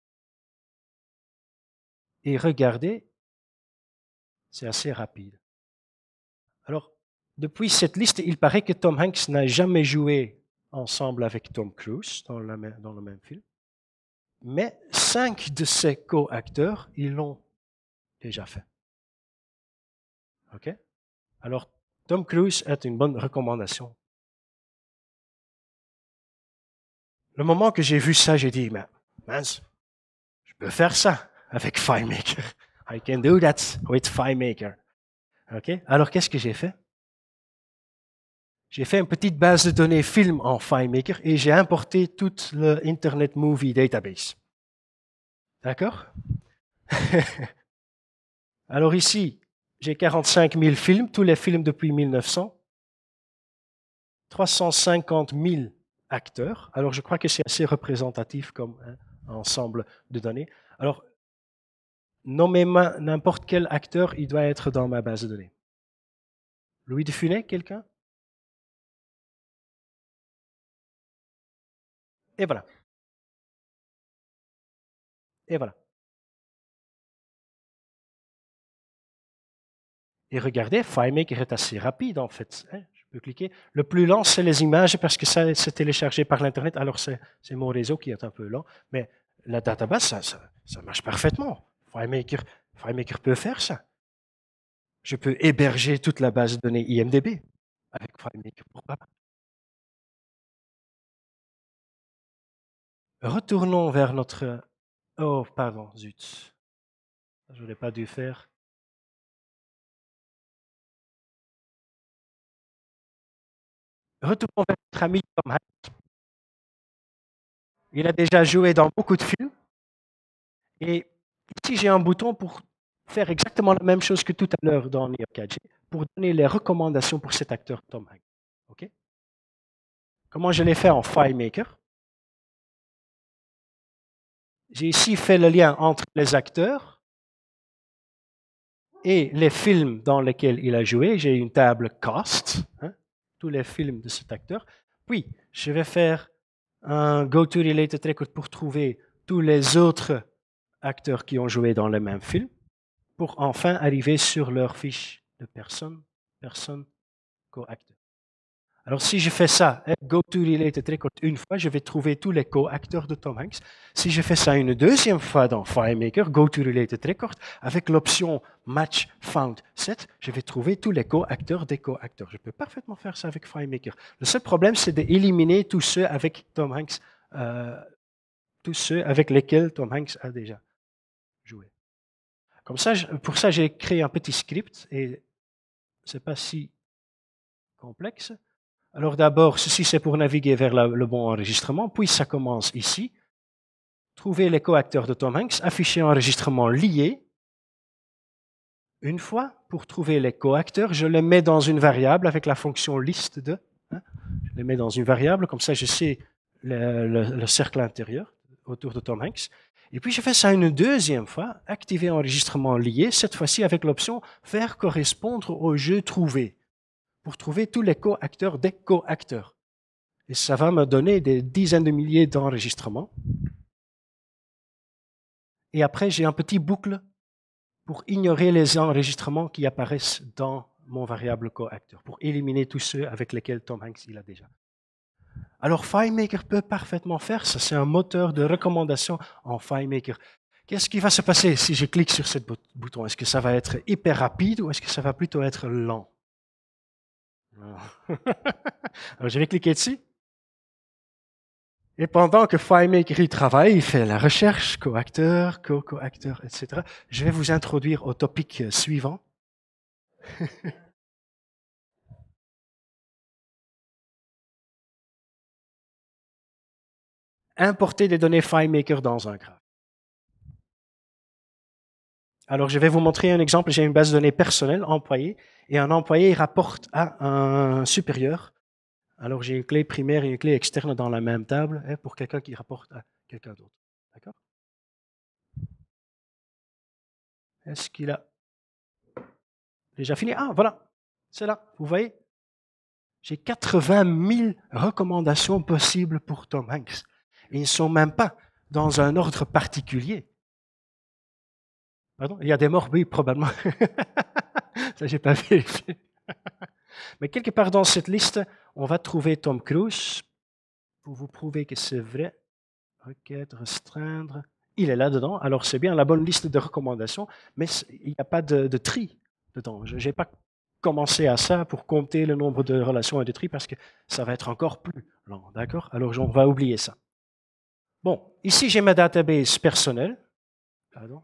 Et regardez, c'est assez rapide. Alors, depuis cette liste, il paraît que Tom Hanks n'a jamais joué ensemble avec Tom Cruise dans le même film. Mais 5 de ses co-acteurs, ils l'ont déjà fait. OK? Alors, Tom Cruise est une bonne recommandation. Le moment que j'ai vu ça, j'ai dit, mais mince, je peux faire ça avec FileMaker. I can do that with FileMaker. OK? Alors, qu'est-ce que j'ai fait? J'ai fait une petite base de données film en FileMaker et j'ai importé toute le Internet Movie Database. D'accord? Alors ici, j'ai 45 000 films, tous les films depuis 1900, 350 000 acteurs. Alors je crois que c'est assez représentatif comme ensemble de données. Alors Nommez-moi n'importe quel acteur, il doit être dans ma base de données. Louis de Funès, quelqu'un? Et voilà. Et voilà. Et regardez, FileMaker est assez rapide en fait. Hein, je peux cliquer. Le plus lent, c'est les images parce que ça, c'est téléchargé par l'Internet. Alors, c'est mon réseau qui est un peu lent. Mais la database, ça marche parfaitement. FileMaker peut faire ça. Je peux héberger toute la base de données IMDb avec FileMaker. Pourquoi pas? Retournons vers notre... Oh, pardon, zut. Je n'aurais pas dû faire. Retournons vers notre ami Tom Hanks. Il a déjà joué dans beaucoup de films. Et ici, j'ai un bouton pour faire exactement la même chose que tout à l'heure dans Neo4j, pour donner les recommandations pour cet acteur Tom Hanks. Okay? Comment je l'ai fait en FileMaker? J'ai ici fait le lien entre les acteurs et les films dans lesquels il a joué. J'ai une table cast, hein, tous les films de cet acteur. Puis, je vais faire un Go to Related Record pour trouver tous les autres acteurs qui ont joué dans le même film, pour enfin arriver sur leur fiche de personne, co-acteur. Alors, si je fais ça, Go to Related Record une fois, je vais trouver tous les co-acteurs de Tom Hanks. Si je fais ça une deuxième fois dans FileMaker, Go to Related Record, avec l'option Match Found Set, je vais trouver tous les co-acteurs des co-acteurs. Je peux parfaitement faire ça avec FileMaker. Le seul problème, c'est d'éliminer tous ceux avec Tom Hanks, tous ceux avec lesquels Tom Hanks a déjà joué. Comme ça, pour ça, j'ai créé un petit script et c'est pas si complexe. Alors d'abord, ceci c'est pour naviguer vers le bon enregistrement, puis ça commence ici. Trouver les co-acteurs de Tom Hanks, afficher enregistrement lié. Une fois, pour trouver les co-acteurs, je les mets dans une variable avec la fonction liste de. Hein, je les mets dans une variable, comme ça je sais le cercle intérieur autour de Tom Hanks. Et puis je fais ça une deuxième fois, activer enregistrement lié, cette fois-ci avec l'option faire correspondre au jeu trouvé, pour trouver tous les co-acteurs des co-acteurs. Et ça va me donner des dizaines de milliers d'enregistrements. Et après, j'ai un petit boucle pour ignorer les enregistrements qui apparaissent dans mon variable co-acteur, pour éliminer tous ceux avec lesquels Tom Hanks il a déjà. Alors, FileMaker peut parfaitement faire ça. C'est un moteur de recommandation en FileMaker. Qu'est-ce qui va se passer si je clique sur ce bouton? Est-ce que ça va être hyper rapide ou est-ce que ça va plutôt être lent? Alors, je vais cliquer dessus. Et pendant que FileMaker y travaille, il fait la recherche, co-acteur, co-acteur, etc. Je vais vous introduire au topic suivant. Importer des données FileMaker dans un graphe. Alors, je vais vous montrer un exemple. J'ai une base de données personnelle, employé, et un employé rapporte à un supérieur. Alors, j'ai une clé primaire et une clé externe dans la même table pour quelqu'un qui rapporte à quelqu'un d'autre. D'accord? Est-ce qu'il a déjà fini? Ah, voilà. C'est là. Vous voyez? J'ai 80 000 recommandations possibles pour Tom Hanks. Et ils ne sont même pas dans un ordre particulier. Pardon? Il y a des morts, oui, probablement. Ça, j'ai pas vérifié. Mais quelque part dans cette liste, on va trouver Tom Cruise pour vous prouver que c'est vrai. Requête, restreindre. Il est là-dedans. Alors, c'est bien la bonne liste de recommandations, mais il n'y a pas de tri dedans. Je n'ai pas commencé à ça pour compter le nombre de relations et de tri parce que ça va être encore plus lent. D'accord? Alors, on va oublier ça. Bon, ici, j'ai ma database personnelle. Pardon.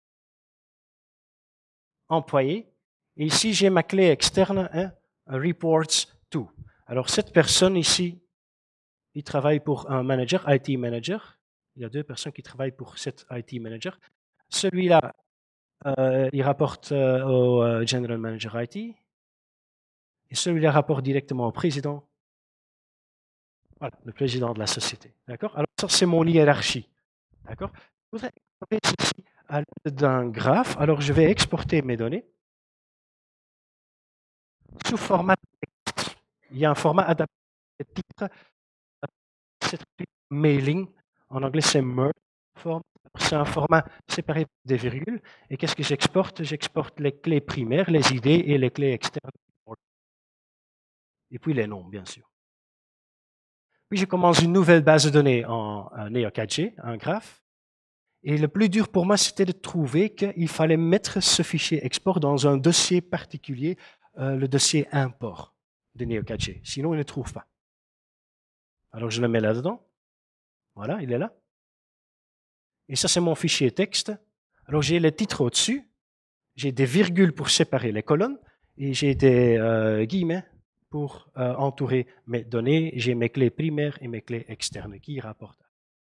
Employé. Et ici, j'ai ma clé externe, hein, reports to. Alors, cette personne ici, il travaille pour un manager, IT manager. Il y a deux personnes qui travaillent pour cet IT manager. Celui-là, il rapporte au general manager IT. Et celui-là rapporte directement au président. Voilà, le président de la société. D'accord? Alors, ça, c'est mon hiérarchie. D'accord? Je voudrais ceci à l'aide d'un graphe. Alors, je vais exporter mes données sous format. Il y a un format adapté, titre, c'est mailing. En anglais, c'est merge form. C'est un format séparé des virgules. Et qu'est-ce que j'exporte? J'exporte les clés primaires, les idées et les clés externes. Et puis les noms, bien sûr. Puis je commence une nouvelle base de données en Neo4j, un graphe. Et le plus dur pour moi, c'était de trouver qu'il fallait mettre ce fichier export dans un dossier particulier, le dossier import de Neo4j. Sinon, il ne trouve pas. Alors, je le mets là-dedans. Voilà, il est là. Et ça, c'est mon fichier texte. Alors, j'ai les titres au-dessus. J'ai des virgules pour séparer les colonnes. Et j'ai des guillemets pour entourer mes données. J'ai mes clés primaires et mes clés externes qui rapportent.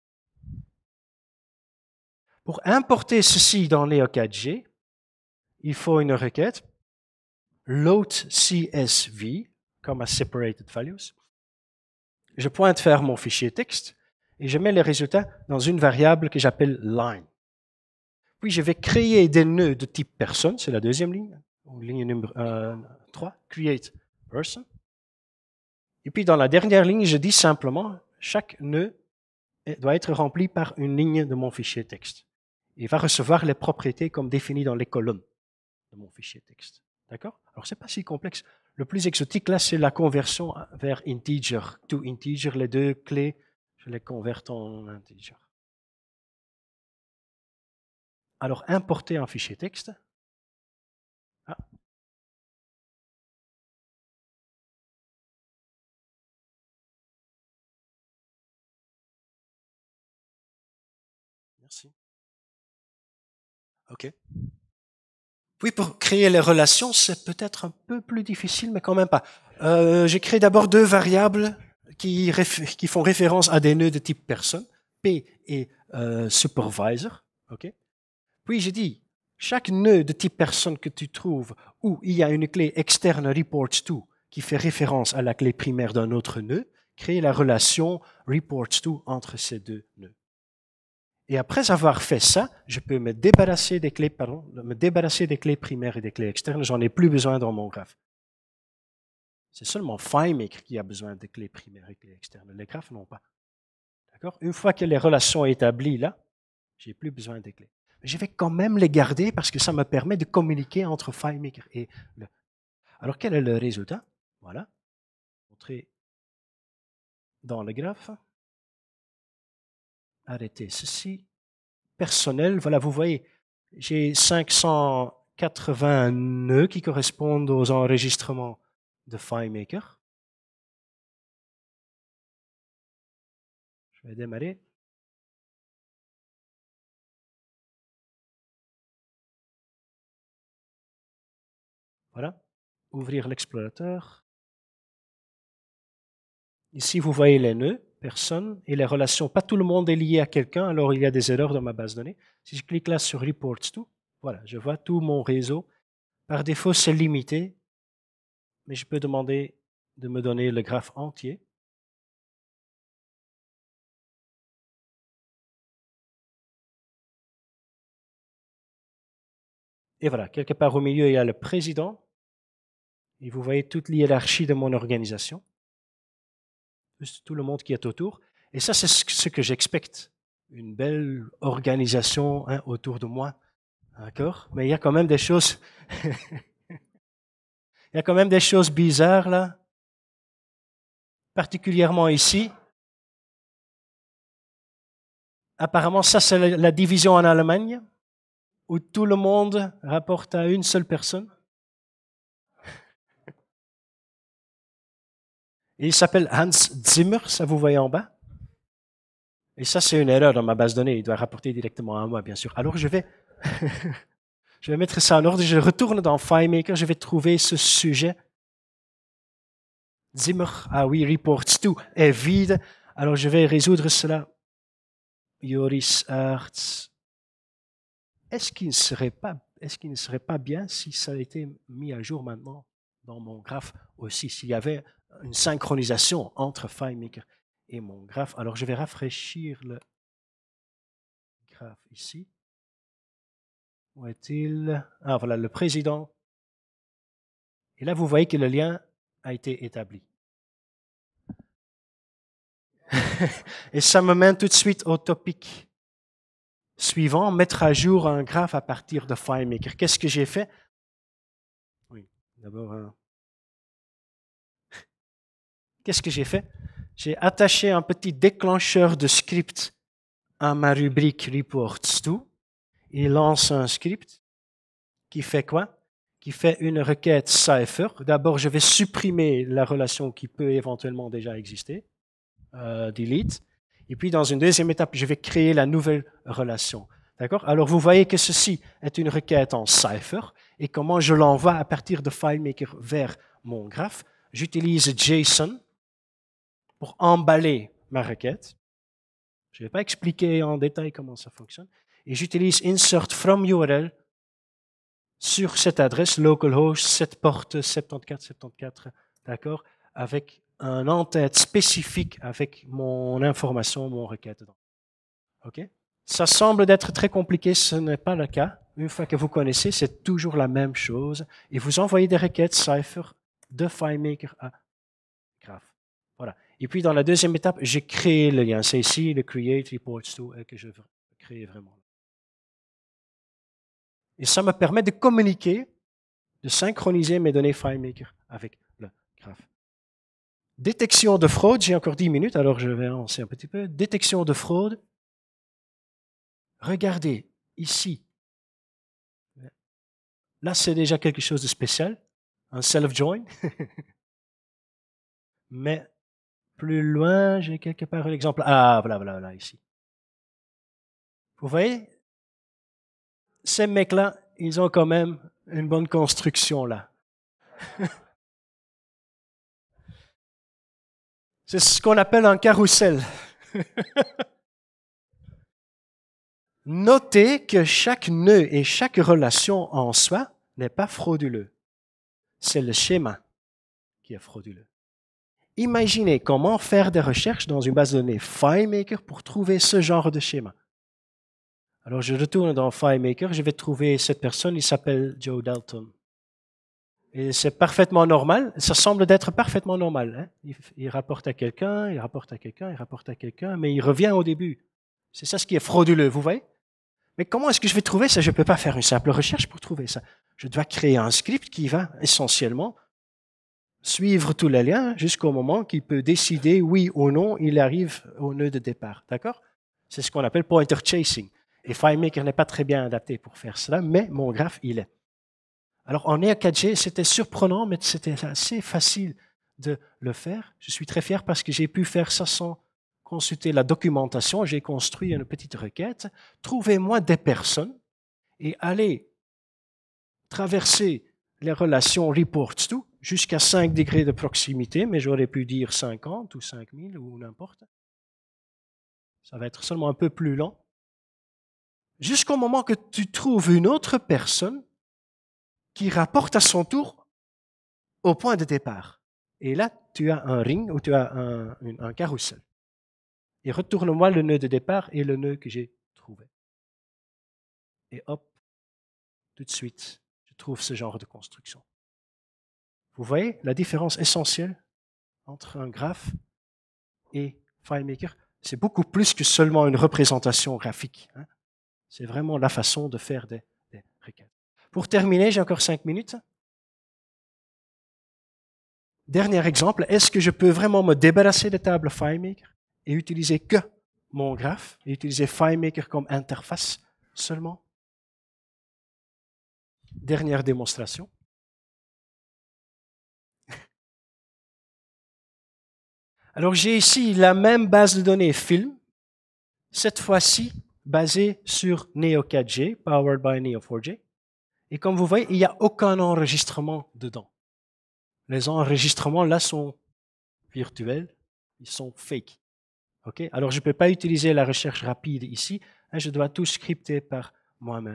Pour importer ceci dans Neo4j, il faut une requête load CSV, comme à separated values. Je pointe vers mon fichier texte et je mets les résultats dans une variable que j'appelle line. Puis je vais créer des nœuds de type personne, c'est la deuxième ligne, ligne numéro 3, create person. Et puis dans la dernière ligne, je dis simplement chaque nœud doit être rempli par une ligne de mon fichier texte. Il va recevoir les propriétés comme définies dans les colonnes de mon fichier texte. D'accord? Alors, c'est pas si complexe. Le plus exotique, là, c'est la conversion vers integer to integer. Les deux clés, je les converte en integer. Alors, importer un fichier texte. Ah, merci. OK. Oui, pour créer les relations, c'est peut-être un peu plus difficile, mais quand même pas. J'ai créé d'abord deux variables qui font référence à des nœuds de type personne, P et supervisor. OK. Puis j'ai dit, chaque nœud de type personne que tu trouves où il y a une clé externe reports to qui fait référence à la clé primaire d'un autre nœud, crée la relation reports to entre ces deux nœuds. Et après avoir fait ça, je peux me débarrasser des clés, primaires et des clés externes. J'en ai plus besoin dans mon graphe. C'est seulement FileMaker qui a besoin des clés primaires et clés externes. Les graphes n'ont pas. D'accord? Une fois que les relations sont établies là, j'ai plus besoin des clés. Mais je vais quand même les garder parce que ça me permet de communiquer entre FileMaker et le. Alors, quel est le résultat? Voilà. Montrer dans le graphe. Arrêtez ceci. Personnel, voilà, vous voyez, j'ai 580 nœuds qui correspondent aux enregistrements de FileMaker. Je vais démarrer. Voilà. Ouvrir l'explorateur. Ici, vous voyez les nœuds, personne, et les relations. Pas tout le monde est lié à quelqu'un, alors il y a des erreurs dans ma base de données. Si je clique là sur Reports To, voilà, je vois tout mon réseau. Par défaut, c'est limité, mais je peux demander de me donner le graphe entier. Et voilà, quelque part au milieu, il y a le président. Et vous voyez toute l'hiérarchie de mon organisation. Tout le monde qui est autour. Et ça, c'est ce que j'expecte. Une belle organisation autour de moi. D'accord? Mais il y a quand même des choses. Il y a quand même des choses bizarres là. Particulièrement ici. Apparemment, ça, c'est la division en Allemagne, où tout le monde rapporte à une seule personne. Et il s'appelle Hans Zimmer, ça vous voyez en bas. Et ça, c'est une erreur dans ma base de données. Il doit rapporter directement à moi, bien sûr. Alors, je vais mettre ça en ordre. Je retourne dans FileMaker. Je vais trouver ce sujet. Zimmer, ah oui, reports to est vide. Alors, je vais résoudre cela. Joris Arts. Est-ce qu'il ne serait pas bien si ça a été mis à jour maintenant dans mon graphe aussi, s'il y avait une synchronisation entre FileMaker et mon graphe. Alors, je vais rafraîchir le graphe ici. Où est-il? Ah, voilà, le président. Et là, vous voyez que le lien a été établi. Et ça me mène tout de suite au topic suivant, mettre à jour un graphe à partir de FileMaker. Qu'est-ce que j'ai fait? Oui, d'abord, qu'est-ce que j'ai fait? J'ai attaché un petit déclencheur de script à ma rubrique Reports To. Il lance un script qui fait quoi? Qui fait une requête Cypher. D'abord, je vais supprimer la relation qui peut éventuellement déjà exister, delete. Et puis, dans une deuxième étape, je vais créer la nouvelle relation. D'accord? Alors, vous voyez que ceci est une requête en Cypher. Et comment je l'envoie à partir de FileMaker vers mon graphe? J'utilise JSON pour emballer ma requête. Je ne vais pas expliquer en détail comment ça fonctionne. Et j'utilise insert from URL sur cette adresse localhost 7 porte 7474, d'accord, avec un en-tête spécifique avec mon information, mon requête dedans. OK? Ça semble d'être très compliqué, ce n'est pas le cas. Une fois que vous connaissez, c'est toujours la même chose. Et vous envoyez des requêtes Cypher de FileMaker à Graph. Voilà. Et puis dans la deuxième étape, j'ai créé le lien. C'est ici le Create Reports To que je veux créer vraiment. Et ça me permet de communiquer, de synchroniser mes données FileMaker avec le graphe. Détection de fraude, j'ai encore 10 minutes, alors je vais avancer un petit peu. Détection de fraude. Regardez, ici. Là, c'est déjà quelque chose de spécial, un self-join. Mais plus loin, j'ai quelque part un exemple. Ah, voilà, ici. Vous voyez, ces mecs-là, ils ont quand même une bonne construction là. C'est ce qu'on appelle un carrousel. Notez que chaque nœud et chaque relation en soi n'est pas frauduleux. C'est le schéma qui est frauduleux. Imaginez comment faire des recherches dans une base de données FileMaker pour trouver ce genre de schéma. Alors je retourne dans FileMaker, je vais trouver cette personne, il s'appelle Joe Dalton. Et c'est parfaitement normal, ça semble d'être parfaitement normal. Hein? Il rapporte à quelqu'un, il rapporte à quelqu'un, il rapporte à quelqu'un, mais il revient au début. C'est ça ce qui est frauduleux, vous voyez? Mais comment est-ce que je vais trouver ça? Je ne peux pas faire une simple recherche pour trouver ça. Je dois créer un script qui va essentiellement suivre tous les liens jusqu'au moment qu'il peut décider oui ou non il arrive au nœud de départ. D'accord? C'est ce qu'on appelle pointer chasing. Et FileMaker n'est pas très bien adapté pour faire cela, mais mon graphe, il est. Alors en Neo4j, c'était surprenant, mais c'était assez facile de le faire. Je suis très fier parce que j'ai pu faire ça sans consulter la documentation. J'ai construit une petite requête. Trouvez-moi des personnes et allez traverser les relations reports to jusqu'à 5 degrés de proximité, mais j'aurais pu dire 50 ou 5000 ou n'importe. Ça va être seulement un peu plus lent. Jusqu'au moment que tu trouves une autre personne qui rapporte à son tour au point de départ. Et là, tu as un ring ou tu as un carrousel. Et retourne-moi le nœud de départ et le nœud que j'ai trouvé. Et hop, tout de suite, je trouve ce genre de construction. Vous voyez la différence essentielle entre un graphe et FileMaker? C'est beaucoup plus que seulement une représentation graphique. Hein. C'est vraiment la façon de faire des requêtes. Pour terminer, j'ai encore 5 minutes. Dernier exemple, est-ce que je peux vraiment me débarrasser des tables FileMaker et utiliser que mon graphe et utiliser FileMaker comme interface seulement? Dernière démonstration. Alors j'ai ici la même base de données film, cette fois-ci basée sur Neo4j, powered by Neo4j. Et comme vous voyez, il n'y a aucun enregistrement dedans. Les enregistrements là sont virtuels, ils sont fake. Okay? Alors je ne peux pas utiliser la recherche rapide ici, hein, je dois tout scripter par moi-même.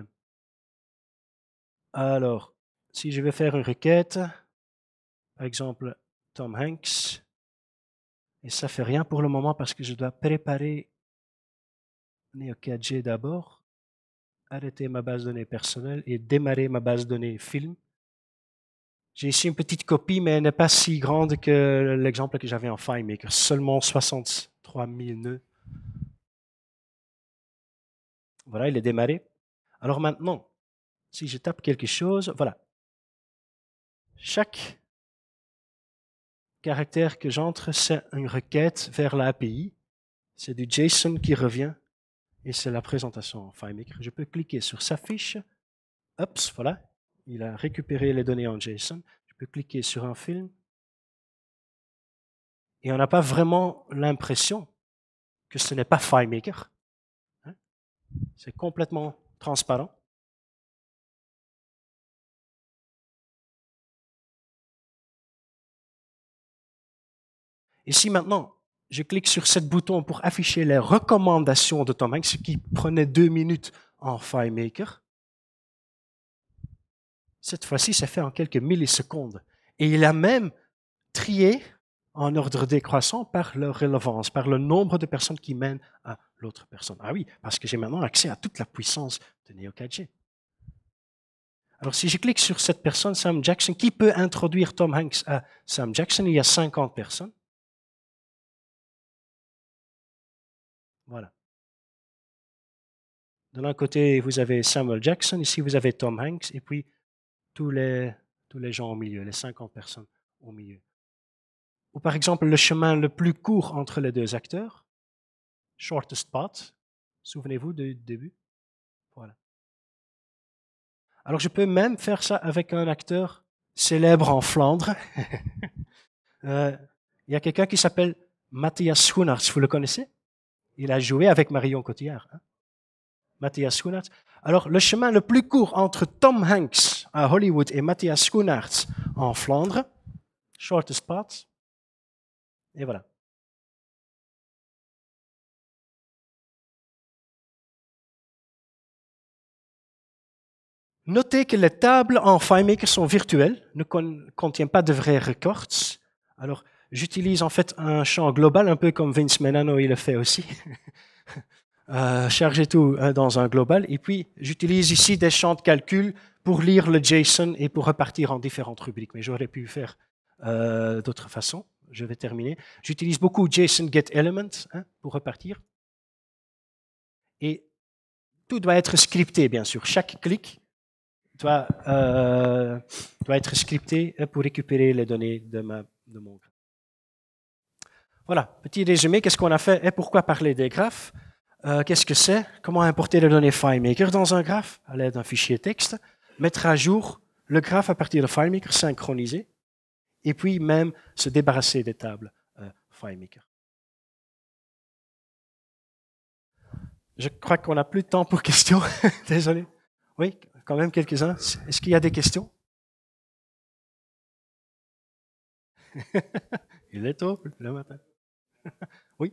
Alors, si je vais faire une requête, par exemple Tom Hanks, et ça ne fait rien pour le moment parce que je dois préparer Neo4j d'abord. arrêter ma base de données personnelle et démarrer ma base de données film. J'ai ici une petite copie, mais elle n'est pas si grande que l'exemple que j'avais en FileMaker, seulement 63 000 nœuds. Voilà, il est démarré. Alors maintenant, si je tape quelque chose, voilà. Chaque caractère que j'entre, c'est une requête vers l'API. C'est du JSON qui revient et c'est la présentation en FileMaker. Je peux cliquer sur sa fiche. Oups, voilà. Il a récupéré les données en JSON. Je peux cliquer sur un film. Et on n'a pas vraiment l'impression que ce n'est pas FileMaker. C'est complètement transparent. Et si maintenant, je clique sur ce bouton pour afficher les recommandations de Tom Hanks, ce qui prenait 2 minutes en FileMaker, cette fois-ci, c'est fait en quelques millisecondes. Et il a même trié en ordre décroissant par leur relevance, par le nombre de personnes qui mènent à l'autre personne. Ah oui, parce que j'ai maintenant accès à toute la puissance de Neo4j. Alors, si je clique sur cette personne, Sam Jackson, qui peut introduire Tom Hanks à Sam Jackson? Il y a 50 personnes. Voilà. De l'un côté, vous avez Samuel Jackson, ici vous avez Tom Hanks, et puis tous les gens au milieu, les 50 personnes au milieu. Ou par exemple, le chemin le plus court entre les deux acteurs, shortest path, souvenez-vous du début? Voilà. Alors je peux même faire ça avec un acteur célèbre en Flandre. Il y a quelqu'un qui s'appelle Matthias Schoenaerts, vous le connaissez? Il a joué avec Marion Cotillard. Hein? Matthias Schoenaerts. Alors, le chemin le plus court entre Tom Hanks à Hollywood et Matthias Schoenaerts en Flandre, shortest path, et voilà. Notez que les tables en FileMaker sont virtuelles, ne contiennent pas de vrais records. Alors, j'utilise en fait un champ global, un peu comme Vince Menano il le fait aussi. Charger tout dans un global. Et puis, j'utilise ici des champs de calcul pour lire le JSON et pour repartir en différentes rubriques. Mais j'aurais pu faire d'autres façons. Je vais terminer. J'utilise beaucoup JSON Get Element pour repartir. Et tout doit être scripté, bien sûr. Chaque clic doit être scripté pour récupérer les données de mon graphe. Voilà, petit résumé. Qu'est-ce qu'on a fait et pourquoi parler des graphes? Qu'est-ce que c'est? Comment importer les données FileMaker dans un graphe à l'aide d'un fichier texte? Mettre à jour le graphe à partir de FileMaker, synchroniser, et puis même se débarrasser des tables FileMaker. Je crois qu'on n'a plus de temps pour questions. Désolé. Oui, quand même quelques-uns. Est-ce qu'il y a des questions? Il est tôt le matin. Oui.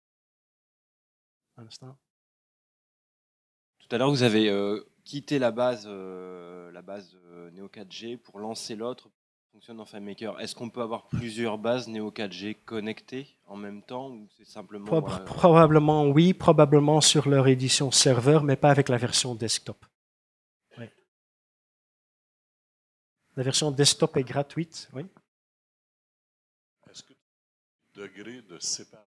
Un instant. Tout à l'heure, vous avez quitté la base Neo4j pour lancer l'autre qui fonctionne en FileMaker. Est-ce qu'on peut avoir plusieurs bases Neo4j connectées en même temps ou c'est simplement Probablement oui, probablement sur leur édition serveur, mais pas avec la version desktop. Oui. La version desktop est gratuite, oui. Est-ce que degré de séparation?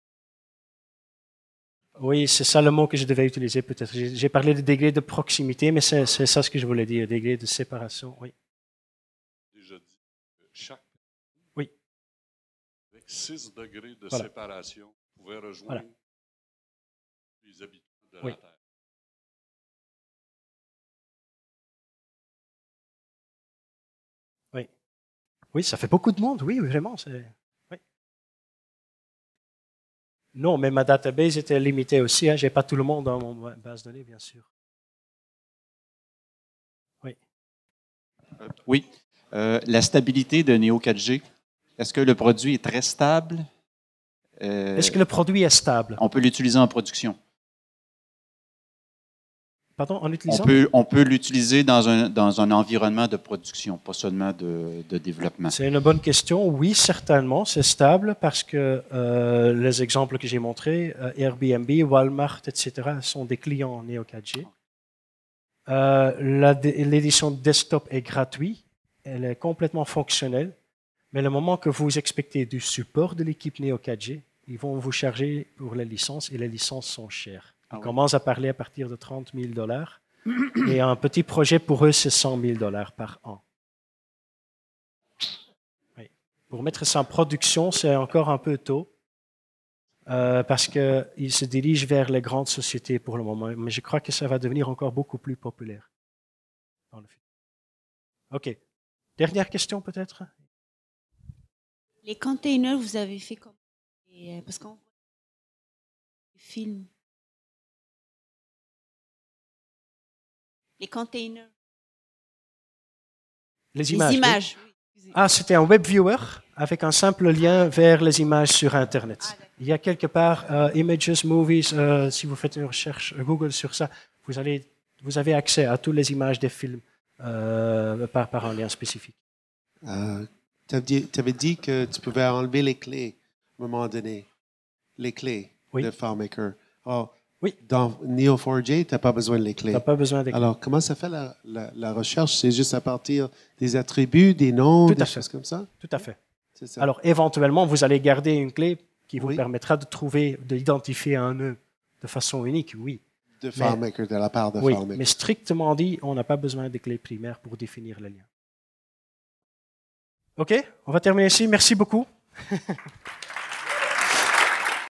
Oui, c'est ça le mot que je devais utiliser peut-être. J'ai parlé de degré de proximité, mais c'est ça ce que je voulais dire, degré de séparation, oui. Déjà dit que chaque oui. avec 6 degrés de séparation pouvait rejoindre les habitants de la Terre. Oui. Oui, ça fait beaucoup de monde, oui, vraiment. Oui. Non, mais ma database était limitée aussi. Je n'ai pas tout le monde dans mon base de données, bien sûr. Oui. Oui. La stabilité de Neo4j, est-ce que le produit est très stable? Est-ce que le produit est stable? On peut l'utiliser en production. Pardon, en utilisant? On peut l'utiliser dans un environnement de production, pas seulement de développement. C'est une bonne question. Oui, certainement, c'est stable parce que les exemples que j'ai montrés, Airbnb, Walmart, etc., sont des clients Neo4j. L'édition desktop est gratuite, elle est complètement fonctionnelle, mais le moment que vous expectez du support de l'équipe Neo 4G, ils vont vous charger pour les licences et les licences sont chères. Ils commencent à parler à partir de $30 000 et un petit projet pour eux, c'est $100 000 par an. Oui. Pour mettre ça en production, c'est encore un peu tôt. Parce qu'ils se dirigent vers les grandes sociétés pour le moment. Mais je crois que ça va devenir encore beaucoup plus populaire dans le futur. OK. Dernière question peut-être? Les containers, vous avez fait comment? Parce qu'on voit les films. Les containers. Les images. Oui. Ah, c'était un web viewer avec un simple lien vers les images sur Internet. Il y a quelque part Images, Movies, si vous faites une recherche Google sur ça, vous avez accès à toutes les images des films par un lien spécifique. Tu avais dit que tu pouvais enlever les clés à un moment donné. Les clés de FileMaker. Oh, oui. Dans Neo4j, tu n'as pas besoin de clés. Tu n'as pas besoin des clés. Alors, comment ça fait la recherche? C'est juste à partir des attributs, des noms, des choses comme ça? Tout à fait. C'est ça. Alors, éventuellement, vous allez garder une clé qui vous permettra d'identifier un nœud de façon unique, oui. De FileMaker, de la part de FileMaker. Mais strictement dit, on n'a pas besoin des clés primaires pour définir le lien. OK, on va terminer ici. Merci beaucoup.